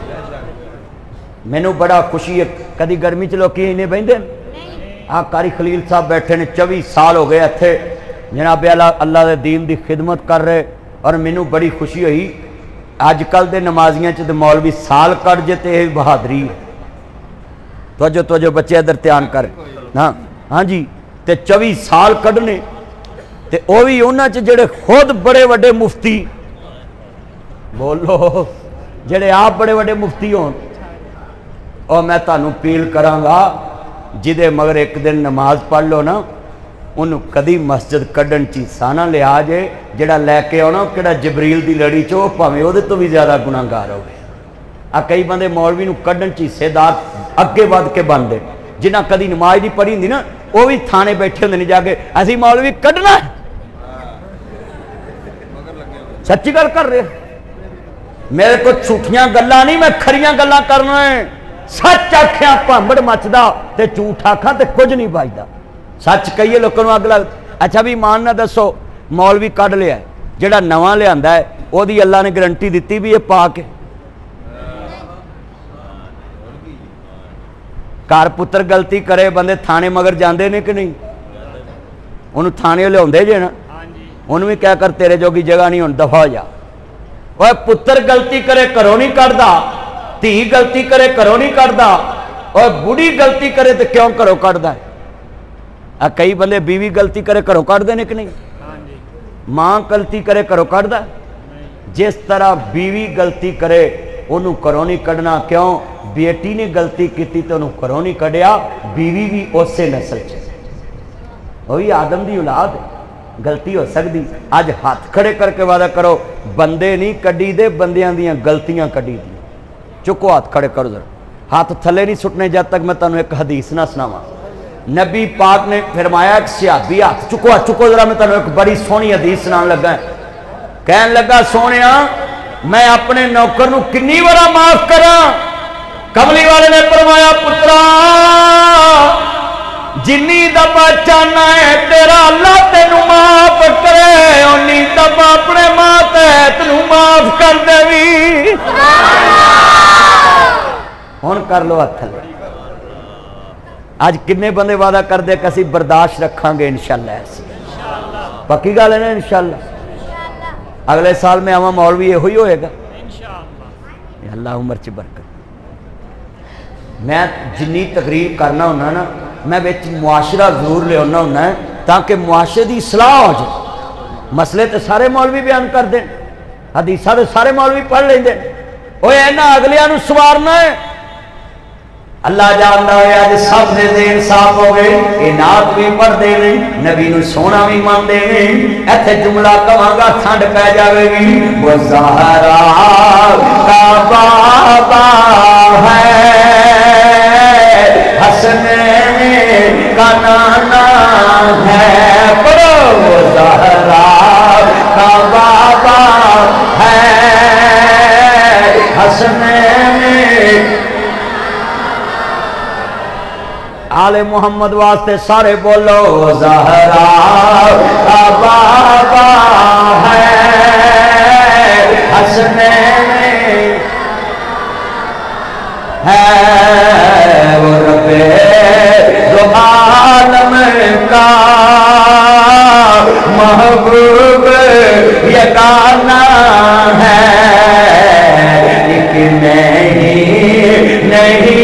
मैनू बड़ा खुशी है, कभी गर्मी च लोग इन्हें बहते आ कारी खलील साहब बैठे ने 24 साल हो गए इत्थे जनाब अल्लाह के दीन की खिदमत कर रहे, और मैनू बड़ी खुशी हुई। अजकल के नमाजियां च मौलवी साल कट जे तो यह बहादरी है। तवज्जो तवज्जो बच्चे इधर ध्यान कर। हाँ जी, तो 24 साल कढ़ने, तो वह भी उन्होंने जेड़े खुद बड़े बड़े मुफ्ती, बोलो जेड़े आप बड़े बड़े मुफ्ती हो, और मैं तुहानू अपील करांगा जिदे मगर एक दिन नमाज पढ़ लो ना, उन्होंने कदी मस्जिद कढ़न च हिस्सा ना लिया जे। जिहड़ा लैके आना किहड़ा जबरील की लड़ी चो भावें उहदे तो भी ज़्यादा गुनाहगार हो गए। आ कई बंदे मौलवी नूं कढ़न च हिस्सेदार अगे वध के बनते, जिन्हें कदी नमाज नहीं पढ़ी होंदी ना, वो भी थाने बैठे होंदे ने जाके असीं मौलवी कढ़ना। सच्ची गल कर रहे, मेरे को झूठियां गल्लां नहीं, मैं खरियां गल्लां करना है। सच आख्या भांबड़ मचदा ते झूठ आखा तो कुछ नहीं बचता। सच कहिए लोगों को अग लग। अच्छा भी मान ना दसो मौलवी कढ़ लिया, जिहड़ा नवां लिआंदा है ओदी अल्लाह ने गारंटी दी भी ये पा के घर पुत्र गलती करे बंदे थाने मगर जाते ने कि नहीं? उन्होंने थाने लियाउंदे जे ना, उन्होंने भी क्या कर तेरे जोगी जगह नहीं, हुण दफा हो जा। वह पुत्र गलती करे घरों नहीं कढ़दा, धी गलती करे घरों नहीं कढ़दा, और बुढ़ी गलती करे तो क्यों घरों कढ़दा है? कई बंदे बीवी गलती करे घरों कढ़दे ने कि नहीं? मां गलती करे घरों कढ़दा। जिस तरह बीवी गलती करे उन्होंने घरों नहीं कढ़ना, क्यों? बेटी ने गलती की तो उन्होंने घरों नहीं कढ़िया, बीवी भी उस नस्ल च, वही आदम की औलाद है। गलती हो सकती। अज हाथ खड़े करके वादा करो बंदे नहीं कड्डी दे, बंदियां दियां गलतियां कड्डी दी। चुको हाथ खड़े करो जरा, हाथ थले नहीं सुटने जब तक मैं तुहानू एक हदीस ना सुनावा। नबी पाक ने फरमाया कि सियाबी हाथ चुको जरा, मैं तुहानू एक बड़ी सोहनी हदीस सुनान लगा। कहन लगा सोनिया मैं अपने नौकर नू किन्नी बार माफ करा। कमली वाले ने फरमाया पुत्रा जिन्नी दफा चाहना है तेरा अल्लाह तेनू माफ करे, उन्नी दफा अपने मातहत नू माफ कर देवी। हुण कर लो हथ थले। आज किन्ने बंदे वादा कर दे कि असीं बर्दाश्त रखांगे इंशाअल्लाह। पक्की गल है ना इंशाअल्लाह। अगले साल में आवा मौलवी इहो ही होएगा इंशाअल्लाह। अल्लाह उम्र च बरकत। मैं जिन्नी तकरीर करना हुन्ना ना मैं विच मुआशरा जरूर लियाना हुन्ना है ताकि मुआशरे की सलाह हो जाए। मसले तो सारे मौलवी बयान कर दें, हदीसां तो सारे मौलवी पढ़ लेंदे। ओए इन्हां अगलियां नूं सवारना है। अल्लाह जानदा है अज सब दे देन साफ हो गए, ये नात भी पढ़ते हैं, नबी नूं सोना भी मनते हैं। इत्थे जुमला कहांगा ठंड पै जाएगी। वो ज़हरा का बाबा है हसनैन का नाना है। पढ़ो वो ज़हरा का बाबा है हसनैन। आले मोहम्मद वास्ते सारे बोलो ज़हरा का बाबा है हसनैन है। वो रब्बे दो आलम का महबूब यगाना है। लेकिन नहीं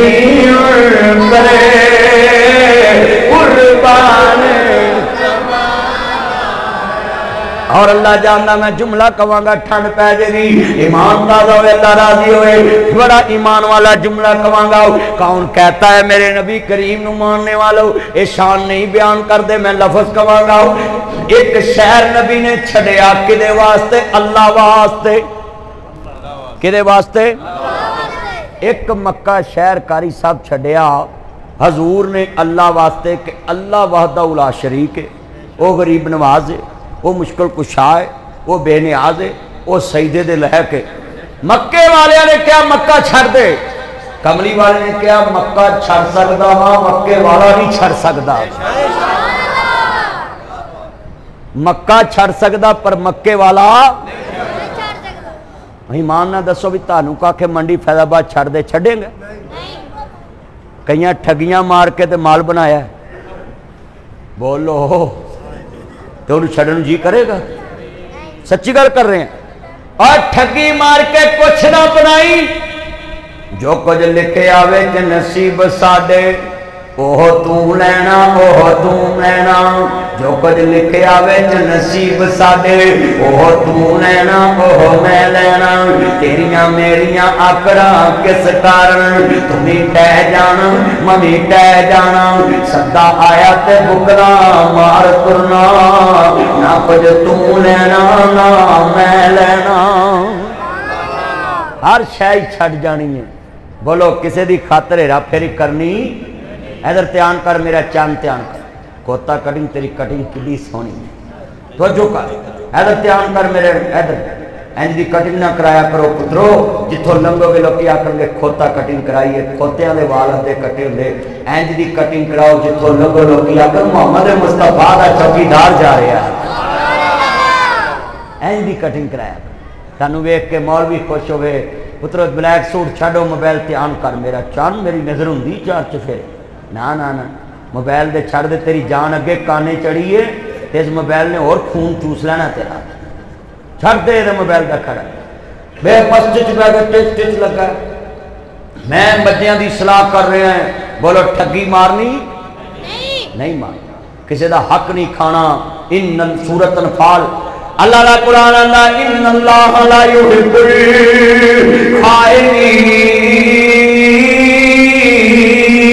और अल्लाह जानना मैं जुमला कवांगा ठंड पै जाएगी। ईमान ताज़ा होए अल्लाह राजी होए। बड़ा ईमान वाला जुमला कवांगा। कौन कहता है मेरे नबी करीम नू मानने वालों ये शान नहीं बयान कर दे। मैं लफ्ज कवांगा एक शहर नबी ने छड़िया किदे वास्ते? अल्लाह वास्ते। किदे वास्ते? एक मक्का शहर कारी साहब छड़िया हजूर ने अल्लाह वास्ते कि अल्लाह वहदहू ला शरीक है, वो गरीब नवाज है, वो मुश्किल कुशा है, वो बेनियाज है, वो सईदे दे लैक है। मक्के वाले ने क्या मक्का छड़ दे? कमली वाले ने क्या मक्का छड़ सकदा वा, मक्के वाला नहीं छड़ सकदा। मक्का छड़ सकदा पर मक्के वाला ईमान ना दसो भी तानू काखे मंडी फैजाबाद छड़ दे छड़ेंगे? कई ठगियां मार के ते माल बनाया है। बोलो तो उन्हें छड़न जी करेगा? सच्ची गल कर रहे हैं। और ठगी मार के कुछ ना बनाई। जो कुछ लिखे आवे च नसीब साडे ओह तू लेना, ओह तू लेना। जो कुछ लिखे आवे च नसीब साडे ओह तू लेना, ओह मैं लेना। तेरिया मेरिया आकड़ा किस कारण तुम्हें टह जाना, मम्मी टह जाना। सदा आया ते बुकला मार तुरना, ना कुछ तू लेना ना मैं लेना। हर शाही छड़ जानी है। बोलो किसी की खातर हेरा फेरी करनी। इधर ध्यान कर मेरा चंद ध्यान कर। खोता कटिंग तेरी कटिंग कितनी सोहनी है। तो जो कर इधर ध्यान कर मेरे। इधर इंज की कटिंग ना कराया करो पुत्रो। जिथों लंघोगे लोग आखणगे खोता कटिंग कराइए। खोतियां दे वाल अद्धे कटे होंदे। इंज की कटिंग कराओ जिथों लंघो लोग आखण मुहम्मद मुस्तफा दा चौकीदार जा रहा। इंज की कटिंग कराया सानू वेख के मौलवी खुश होवे। पुत्रो ब्लैक सूट छाड़ो, मोबाइल ध्यान कर मेरा चंद। मेरी नजर होंगी चार चफेरे। ना ना ना मोबाइल दे छड़ दे। तेरी जान अगे काने चढ़ी है ते इस मोबाइल ने और खून चूस लेना तेरा। छड़ दे मोबाइल का खड़ा। मैं मस्जिद में टिच लगा। मैं बच्चों की सलाह कर रहा है। बोलो ठगी मारनी नहीं मारना, किसी का हक नहीं खाना। इन सूरत अनफाल अल्लाह ला कुरान आंदा इन्नल्लाह ला युहिब्बुल खाइनीन।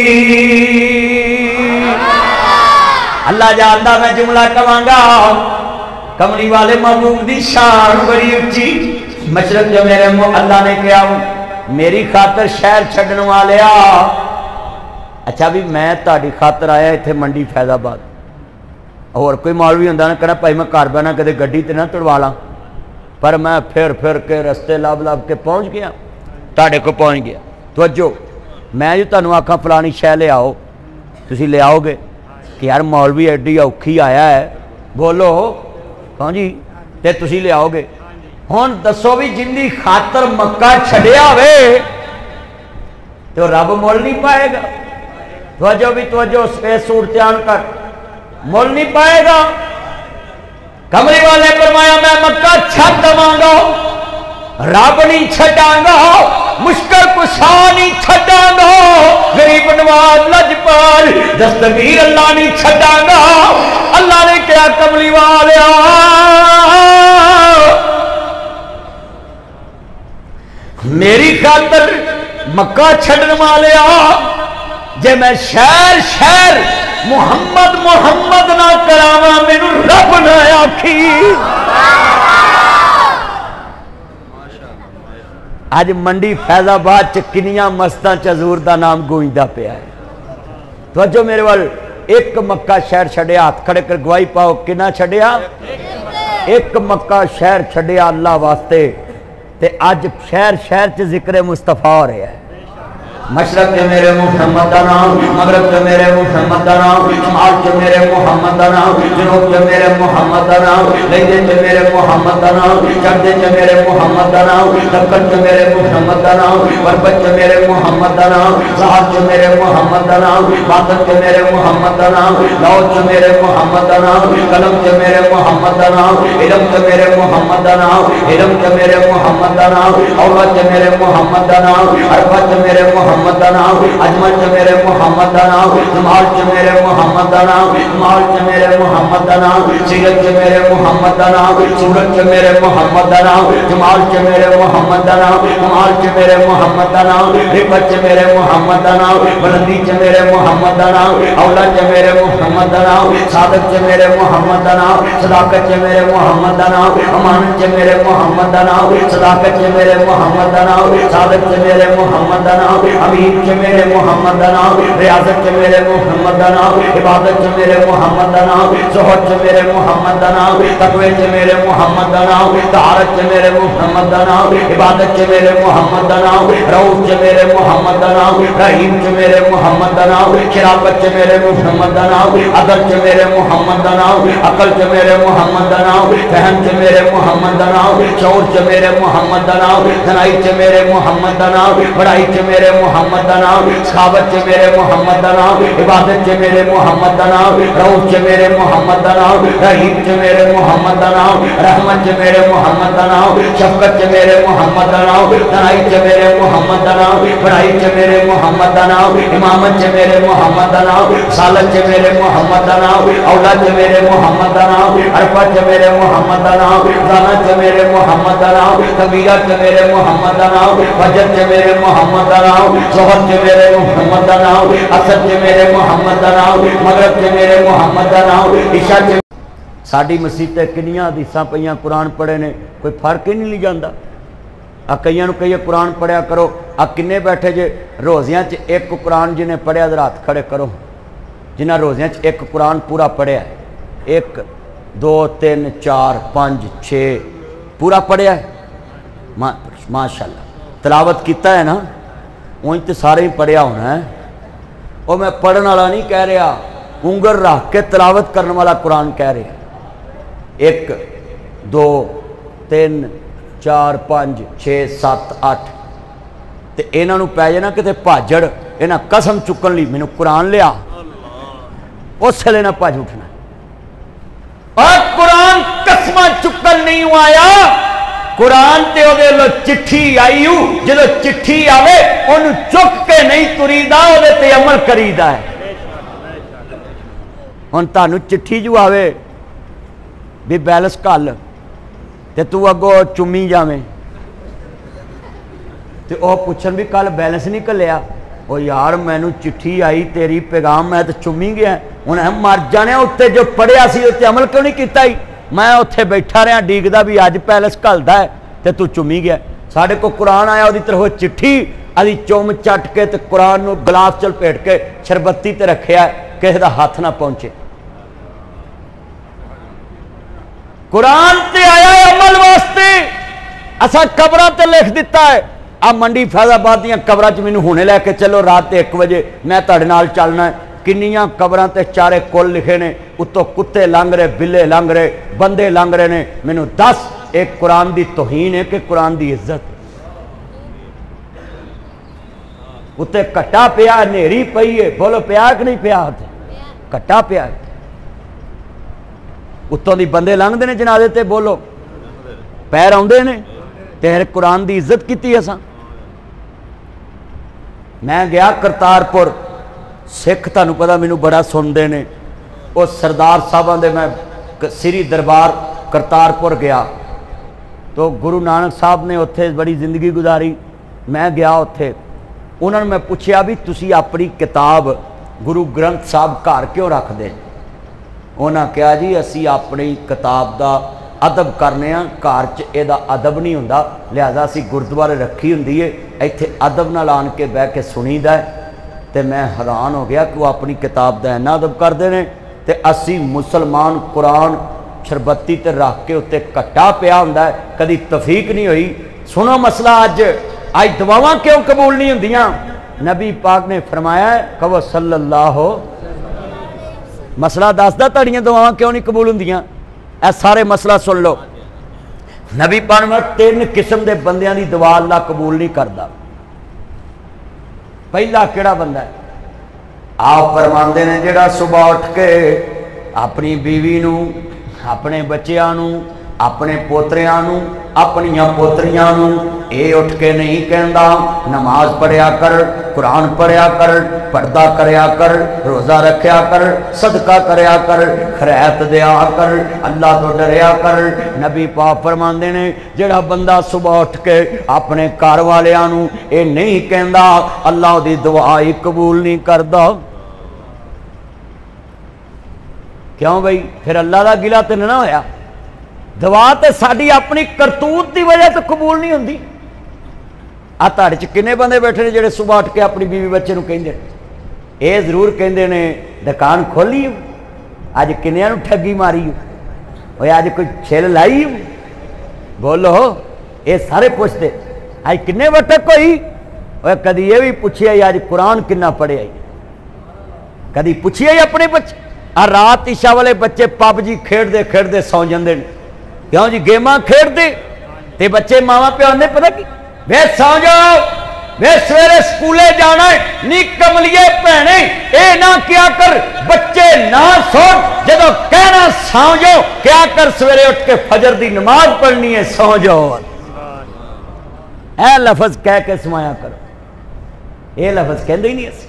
अल्लाह जानदा मैं जुमला कवांगा کملی والے محبوب دی شان بڑی اچھی مشرق جو میرے اللہ نے کیا میری خاطر شہر چھڑن والے اچھا بھی میں تاری خاطر آیا اتھے منڈی فیض آباد اور کوئی مولوی ہوندہ نا کہنا پائی میں کار بنا کدے گڈی تے نہ تڑوالا پر میں پھر کے رستے لاب کے پہنچ گیا تاڑے کو پہنچ گیا توجہ میں جو تنو آکھاں فلانی شے لے آؤ تسی لے آؤ گے کہ یار مولوی ایڈی اوکھی آیا ہے بولو کہاں جی تے تسی لے آؤ گے ہون دسو بھی جن دی خاطر مکہ چھڑیا ہوئے تو رب مول نہیں پائے گا توجہ بھی توجہ اس صورتیان کر مول نہیں پائے گا کمری والے فرمایا میں مکہ چھڑ دواں گا رب نہیں چھڑاں گا مشکل کشا نہیں چھڑاں گا غریب نواز لجپال دستگیر اللہ نہیں چھڑاں گا اللہ نے کیا کملی والے میری خاطر مکہ چھڑن والے جے میں شہر محمد نہ کراوا مینوں رب نہ آکھی آج منڈی فیض آباد چکنیاں مستان چزور دا نام گوئندہ پہ آئے توجہ میرے وال ایک مکہ شہر چھڑیا ہاتھ کھڑے کر گواہی پاؤ کنا چھڑیا ایک مکہ شہر چھڑیا اللہ واسطے تے آج شہر چ ذکر مصطفیٰ ہو رہا ہے مشرق کے میرے محمد دا نام مغرب کے میرے محمد دا نام شمال کے میرے محمد دا نام جنوب کے میرے محمد دا نام لہدے کے میرے محمد دا نام چڑھدے کے میرے محمد دا نام دکن کے میرے محمد دا نام غربت کے میرے محمد دا نام سہار کے میرے محمد دا نام باطن کے میرے محمد دا نام لاہور کے میرے محمد دا نام قلم کے میرے محمد دا نام علم کے میرے محمد دا نام علم کے میرے محمد دا نام اولاد کے میرے محمد دا نام عرفت کے میرے محمد دا نام اجمل چ میرے محمد دا نام جمال چ میرے محمد دا نام جمال چ میرے محمد دا نام سیرت چ میرے محمد دا نام صورت چ میرے محمد دا نام جمال چ میرے محمد دا نام جمال چ میرے محمد دا نام رفت چ میرے محمد دا نام بلندی چ میرے محمد دا نام اولاد چ میرے محمد دا نام صادق چ میرے محمد دا نام صداقت چ میرے محمد دا نام امانت چ میرے محمد دا نام صداقت چ میرے محمد دا نام صادق چ میرے محمد دا نام امین چ میرے محمد دا نام ریاضت چ میرے محمد دا نام عبادت چ میرے محمد دا نام زہد چ میرے محمد دا نام تقوی چ میرے محمد دا نام طہارت چ میرے محمد دا نام عبادت چ میرے محمد دا نام رؤوف چ میرے محمد دا نام رحیم چ میرے محمد دا نام شرافت چ میرے محمد دا نام عدل چ میرے محمد دا نام عقل چ میرے محمد دا نام فہم چ میرے محمد دا نام شعور چ میرے محمد دا نام دانائی چ میرے محمد دا نام بڑائی چ میرے محمد دا نام سخاوت چ میرے محمد دا نام عبادت چ میرے محمد دا نام رؤوف چ میرے محمد دا نام رحیم چ میرے محمد دا نام رحمت چ میرے محمد دا نام شفقت چ میرے محمد دا نام دانائی چ میرے محمد دا نام بڑائی چ میرے محمد دا نام امامت چ میرے محمد دا نام رسالت چ میرے محمد دا نام اولاد چ میرے محمد دا نام عرفت چ میرے محمد دا نام زانت چ میرے محمد دا نام کبیرت چ میرے محمد دا نام فجر چ میرے محمد دا نام زہد چ میرے محمد دا نام عصر چ میرے محمد دا نام مغرب چ میرے محمد دا نام عشاء چ ساڈی مسیتیں کنیاں حدیثاں پئیاں قرآن پڑھے نے کوئی فرق ہی نہیں لی جاندا کئیاں نو کہیے قرآن پڑھیا کرو کنے بیٹھے جے روزیاں چ ایک قرآن جنہیں پڑھیا ذرا ہاتھ کھڑے کرو جنہ روزیاں چ ایک قرآن پورا پڑھیا ہے 1 2 3 4 5 6 پورا پڑھیا ہے ماشاءاللہ تلاوت کیتا ہے نا وہیں تو سارے ہی پڑھیا ہونا ہے اور میں پڑھن والا نہیں کہہ رہا انگل رکھ کے تلاوت کرنے والا قرآن کہہ رہا 1 2 3 4 5 6 7 8 تے اینا نو پہ جانا کتے پاجڑ اینا قسم چکن لی میں نو قرآن لیا اس سے لینا پاج اٹھنا اور قرآن قسمہ چکن نہیں آیا قرآن تے ہو دے لو چٹھی آئی ہو جدو چٹھی آوے انہوں چک کے نہیں تریدہ ہو دے تے عمل کریدہ ہے ان تانو چٹھی جو آوے بھی بیلس کال تے تو اگو چمی جامیں تے او پوچھن بھی کل بیلنس نہیں کر لیا او یار میں نو چٹھی آئی تیری پیغام میں تو چمی گیا انہیں مار جانے ہوتے جو پڑھیا سی ہوتے عمل کیوں نہیں کیتا ہی میں اتنے بیٹھا رہا ڈیگدا بھی اج پیلس گھلدا ہے تے تو چومی گیا ساڈے کو قرآن آیا وہ طرف چٹھی ادی چوم چٹ کے تے قرآن نو گلاس چل پیٹ کے شربتی تے رکھیا کسی دا ہاتھ نہ پہنچے قرآن تے آیا ہے عمل واسطے اسا قبراں تے لکھ دیتا ہے آ منڈی فیض آباد دیاں قبراں چ مینوں ہونے لے کے چلو رات 1 بجے میں تہاڈے نال چلنا ہے کنیاں قبراں تے چارے کل لکھے نے اتوں کتے لنگ رہے بلے لنگ رہے بندے لنگ رہے نے مینوں دس ایک قرآن دی توہین ہے کہ قرآن دی عزت اتنے کٹا پیا نیری پئی ہے بولو پیا کہ نہیں پیا کٹا پیا اتوں دی بندے لنگتے ہیں جنازے تے بولو پیر آتے ہیں تیرے قرآن دی عزت کیتی اساں میں گیا کرتارپور سکھ تانوں پتہ مینوں بڑا سنتے ہیں وہ سردار صاحباں دے میں سری دربار کرتارپور گیا تو گرو نانک صاحب نے اتنے بڑی زندگی گزاری میں گیا اتنے انہوں نے میں پوچھا بھی تسی اپنی کتاب گرو گرنتھ صاحب گھر کیوں رکھ دیں انہوں نے کہا جی اسی اپنی کتاب دا ادب کرنے ہاں گھر چ ادب نہیں ہوندا لہذا اسی گردوارے رکھی ہوندی ہے ایتھے ادب نال آن کے بہ کے سنی دا ہے تے میں حیران ہو گیا کہ وہ اپنی کتاب دا اینا ادب کرتے ہیں تے اسی مسلمان قرآن شربتی تے رکھ کے اتنے کٹا پیا ہوندا ہے کدی توفیق نہیں ہوئی سنو مسئلہ اج دعاواں کیوں قبول نہیں ہوندیاں نبی پاک نے فرمایا ہے کہ صلی اللہ مسئلہ دسدا تہاڈیاں دعاواں کیوں نہیں قبول ہوندیاں اے سارے مسئلہ سن لو نبی پاک نے 3 قسم دے بندیاں دی دعا اللہ قبول نہیں کردا پہلا کیڑا بندہ ہے آپ فرماندے نے جڑا صبح اٹھ کے اپنی بیوی نو اپنے بچیاں نو اپنے پوتریاں نو اپنیاں پوتریاں نو اے اٹھ کے نہیں کہندا نماز پڑھیا کر قرآن پڑھیا کر پردہ کریا کر روزہ رکھیا کر صدقہ کریا کر خیرات دیا کر اللہ تو ڈریا کر نبی پاک فرماندے نے جڑا بندہ صبح اٹھ کے اپنے گھر والیاں نو اے نہیں کہندا اللہ دی دعا ہی قبول نہیں کردا کیوں بھائی پھر اللہ دا گلا تے نہ ہویا دعا تے ساڈی اپنی کرتوت دی وجہ تو قبول نہیں ہوندی آ تہاڈے چ کنے بندے بیٹھے نے جڑے صبح اٹھ کے اپنی بیوی بچے نو کہندے اے ضرور کہندے نے دکان کھولی اج کنیاں نو ٹھگی ماری اوے اج کوئی چھل لائی بولو اے سارے پوچھتے اج کنے وٹک ہوئی اوے کدی یہ بھی پوچھیا اج قرآن کنا پڑھیا کدی پوچھیا اپنے بچے آ رات عشاء والے بچے پب جی کھیڈتے سو جاندے نے کیوں جی گیماں کھیڈتے تے بچے ماواں پیو آندے پتہ کی وے سو جاؤ وے سویرے سکولے جانا ہے نی کملیے بھینے اے نہ کیا کر بچے نہ سو جدو کہنا سو جاؤ کیا کر سویرے اٹھ کے فجر دی نماز پڑھنی ہے سو جاؤ اے لفظ کہہ کے سمایا کرو اے لفظ کہندے ہی نہیں اسی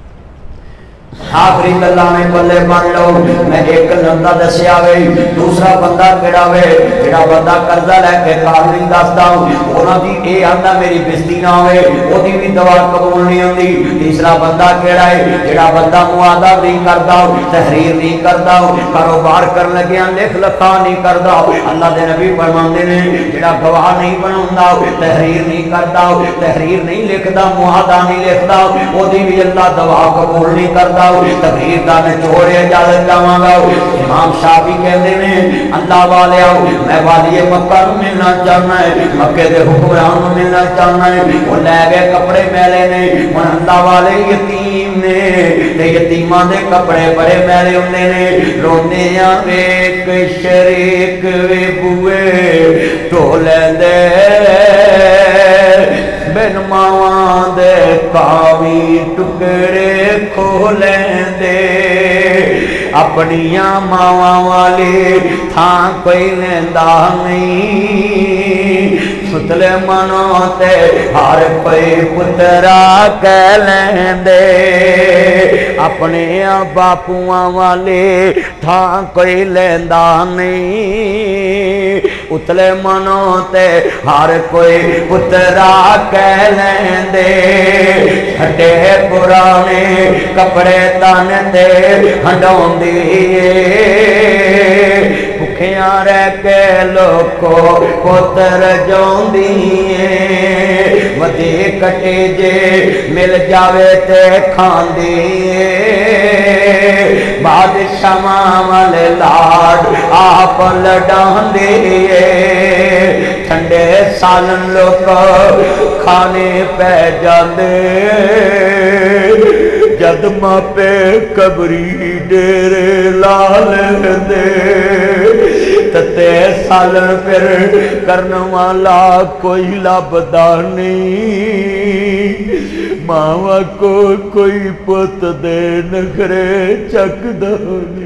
آخری گلا میں بلے بن لو میں ایک بندہ دسیا وے دوسرا بندہ کیڑا وے جڑا بندہ قرضہ لے کے کار نہیں دسدا انہاں دی اے آندا میری بستی نہ ہوے اودی بھی دعا قبول نہیں ہوندی تیسرا بندہ کیڑا ہے جڑا بندہ معاہدہ نہیں کردا تحریر نہیں کردا کاروبار کرن لگیاں لکھ لکھا نہیں کردا اللہ دے نبی فرماندے نے جڑا گواہ نہیں بناوندا تحریر نہیں کردا تحریر نہیں لکھدا معاہدہ نہیں لکھدا اودی بھی اللہ دعا قبول نہیں کردا تقریر دا میں چھوڑے اجازت جاواں گا امام شافعی کہندے نے اللہ والے میں والی مکہ نو ملنا چاہنا ہے مکے دے حکمران نو ملنا چاہنا ہے وہ لے گئے کپڑے میلے نے ہن اللہ والے یتیم نے تے یتیماں دے کپڑے بڑے میلے ہوندے نے روندے آ ایک شریک وے بوئے ٹولے دے بن ماواں دے کاوی ٹکڑے کھولیں دے اپنیاں ماواں والے تھاں کوئی لیندا نہیں ستلے منوں تے ہر کوئی پترا کہہ لیندے اپنے باپواں والے تھاں کوئی لیندا نہیں اتلے منوں تے ہر کوئی پترا کہہ لیندے ہٹے پرانے کپڑے تن تے ہنڈوندی بھیکھیاں رہ کے لوکو پتر جوندیے ودی کٹے جے مل جاوے تے کھاندیے بادشاہ والے لاڈ آپ لڈاندیے ٹھنڈے سالن لوک کھانے پہ جاندے جد ماپے قبری ڈیرے لال دے تتے سالن پھر کرن والا کوئی لبدا نہیں ماوا کو کوئی پت دے نخرے چک دونی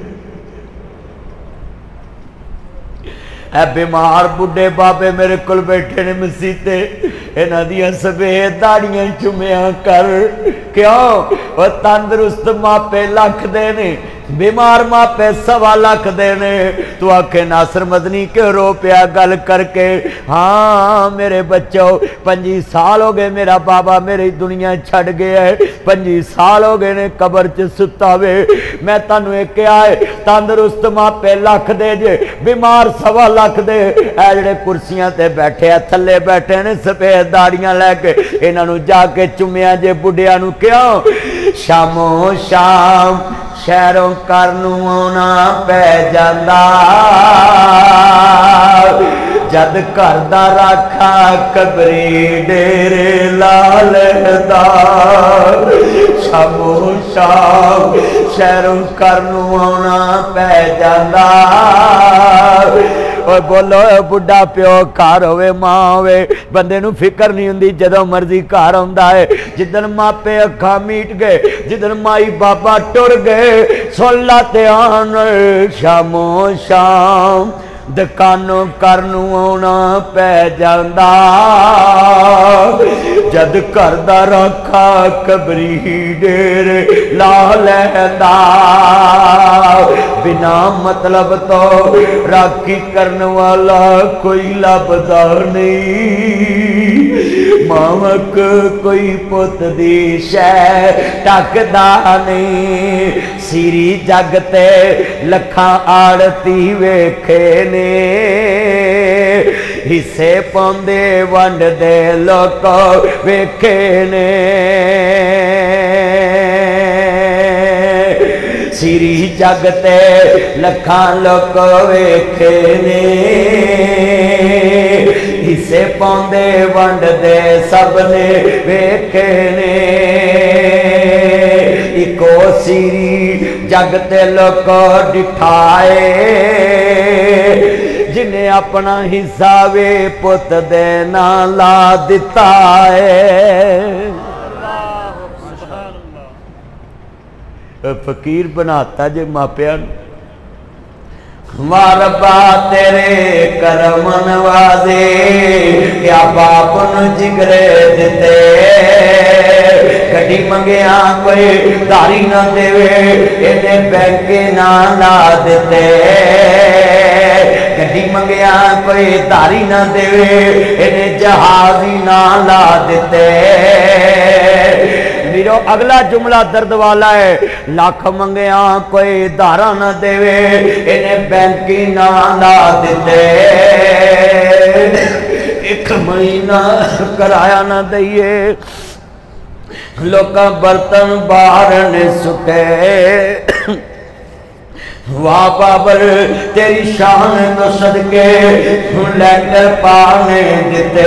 اے بیمار بڑھے بابے میرے کل بیٹھے نے مسیتے انہاں دیاں سفید داڑیاں چمیاں کر کیوں وہ تندرست ماپے لکھ دینے بیمار ماپے 1.25 لاکھ دینے تو آکھے ناصر مدنی کے رو پیا گل کر کے ہاں میرے بچوں 25 سال ہو گئے میرا بابا میری دنیا چھڑ گیا ہے 25 سال ہو گئے نے قبر چ ستا وے میں تانوں ایک کیا ہے تندرست ماپے لکھ دے جے بیمار 1.25 لاکھ دے اے جڑے کرسیاں تے بیٹھے تھلے بیٹھے نے سفید داڑیاں لے کے انہاں نوں جا کے چومیاں جے بڈھیاں نوں کیوں شامو شام شہروں کرنوں آنا پہ جاندا جد کردہ رکھا قبری ڈیرے لال دا شامو شام شہروں کرنوں آنا پہ جاندا اور بولو بڑھا پیو کار ہوئے ماں ہوئے بندے نو فکر نہیں ہوندی جدوں مرضی کار ہوندا ہے جدن ماں پہ اکھا میٹ گئے جدن مائی بابا ٹر گئے سن لاتے آن شامو شام دکانوں کرنوں آنا پہ جاندا جد کردہ رکھا قبری ڈیرے لا لیندا بنا مطلب تو راکھی کرنے والا کوئی لبدا نہیں مامک کوئی پت دی شے ٹکدا نہیں سیری جگتے لکھاں آڑتی ویکھے نے حصے پوندے ونڈ دے لوک ویکھے نے سیری جگتے لکھاں لوک ویکھے نے حصے پوندے ونڈ دے سب نے ویکھے نے ایکو سیری جگتے لوک ڈٹھائے جنہیں اپنا حصہ وے پت دینا لا دیتا ہے فقیر بناتا جے ماپیان ماربا تیرے کرم نوازے کیا باپن جگرے دیتے گھڑی منگیاں کوئی داری نہ دے انہیں بینکے نہ لا دیتے گھڑی منگیاں کوئی داری نہ دے انہیں جہازی نہ لا دیتے میرو اگلا جملہ درد والا ہے لاکھ منگیاں کوئی دارہ نہ دے انہیں بینکی نہ لا دیتے ایک مہینہ کرایا نہ دئیے لوکاں برتن باہر نے سٹے واہ بابر تیری شان تو صدقے لیٹر پانے دیتے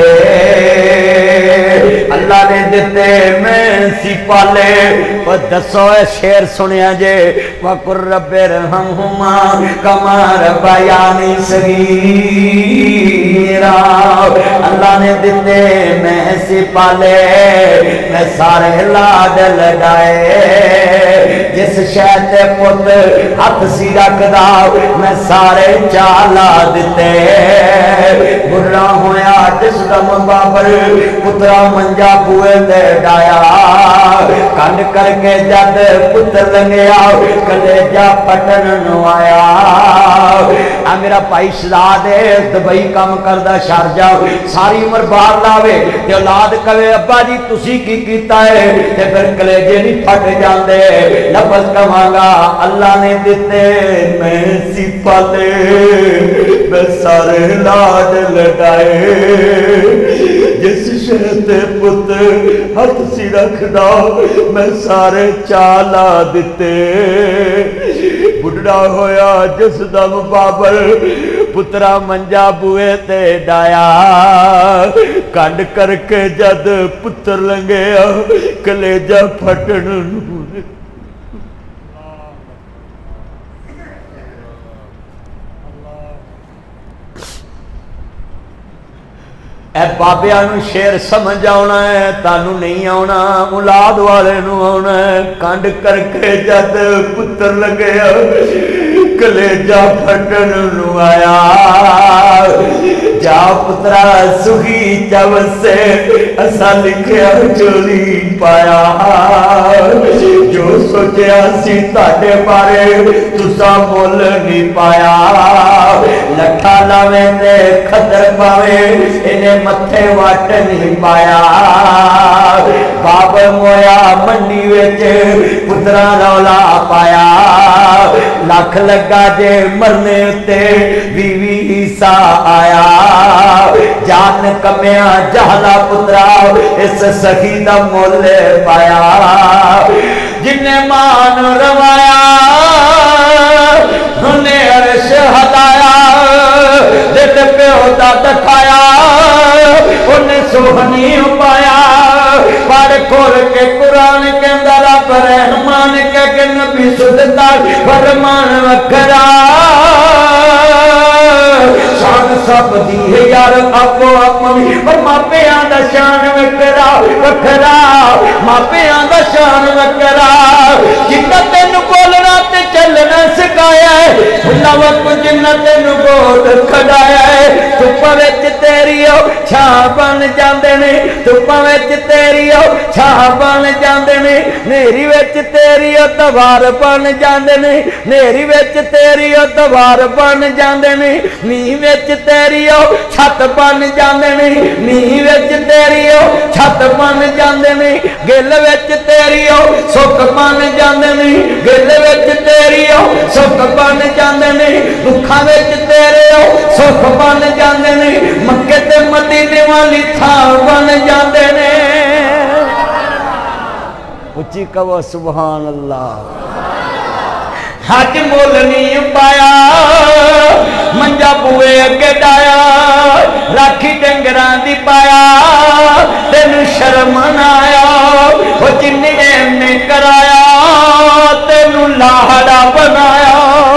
اللہ نے دیتے میں سی پالے وہ دسو اے شیر سنیا جے وَقُرْ رَبِّ ارْحَمْهُمَا كَمَا رَبَّيَانِي صَغِيرًا اللہ نے دیتے میں سی پالے میں سارے لاڈ لڈائے جس شہد پت ہاتھ سی رکھدا میں سارے چالا دیتے برا ہویا جس دم بابر پترا منجا بوئے دے ڈایا کنڈ کر کے جد پتر لنگیا کلے جا پٹن نو آیا میرا بھائی شہزاد ہے دبئی کام کردہ شارجہ ساری عمر باہر لاوے تے اولاد کہے ابا جی تسی کی کیتا ہے تے پھر کلیجے نہیں پھٹ جاندے لفظ کہاں اللہ نے دیتے میں سی پالے میں سارے لاڈ لڑائے جس شہد پتر ہاتھ سی رکھدا میں سارے چالا دیتے بڑھڑا ہویا جس دم بابر پترا منجا بوئے تے ڈایا کنڈ کر کے جد پتر لنگیا کلیجہ پھٹن اے بابیانو شیر سمجھ آنا ہے تانو نہیں آنا اولاد والے نو آنا ہے کنڈ کر کے جد پتر لگیا کلیجہ پھٹن نو آیا جا پترا سخی جب سے اسا لکھیا چوری پایا جو سوچیا سی تاڑے بارے تسا مول نہیں پایا لٹھا لاویں دے خطر پاوے انہیں متھے واٹ نہیں پایا باب مویا منڈی ویچ پترا رولا پایا لاکھ لگا جے مرنے تے بیوی عیسیٰ آیا جان کمیاں جہلا پترا اس سخی دا مول پایا جن مان روایا انہیں عرش ہلایا دل پہ ہوتا دکھایا انہیں سوہنی پایا پڑھ کھول کے قرآن کے اندر رب رحمان کے نبی سدتا فرمان وکھرا شان سب دی ہے یار اپو اپنی پر ماپیاں دا شان وکھرا وکھرا ماپیاں دا شان وکھرا جنہ تینو بولنا تے چلنا سکھایا ہے اللہ وقت جنہ تینو بول کھڑایا ہے تپا وچ تیری او چھاں بن جاندے نے تپا وچ تیری او چھاں بن جاندے نے نیری وچ تیری او توار بن جاندے نے نیری وچ تیری او توار بن جاندے نے نیہ وچ تیری او چھت بن جاندے نے نیہ وچ تیری او چھت بن جاندے نے گل وچ تیری او سکھ بن جاندے نے گل وچ تیری او سکھ بن جاندے نے دکھاں وچ تیرے او سکھ بن جاندے نے مکے تے مدینے والی تھاں بن جاندے نے اچھی کہو سبحان اللہ حج مول نہیں پایا منجا بوئے اگے ڈایا راکھی ڈنگران دی پایا تین شرم نہ آیا وہ جن ایم نے کرایا تین لاہڑا بنایا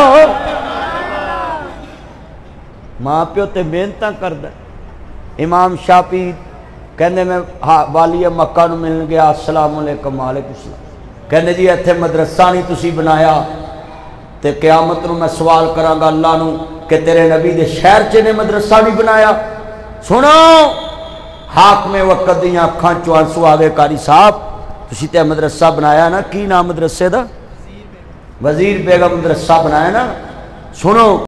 ماں پیو تے محنتاں کردا امام شافعی کہنے میں والی مکہ نو ملن گیا السلام علیکم وعلیکم السلام کہنے جی ایتھے مدرسہ نہیں تسی بنایا تے قیامت نو میں سوال کراں گا اللہ نو کہ تیرے نبی دے شہر چ نے مدرسہ نہیں بنایا سنو حاکم وقت دیاں اکھاں چوں آنسو آوے قاری صاحب تسی تے مدرسہ بنایا نا کی نام مدرسے دا وزیر بیگم مدرسہ بنایا نا سنو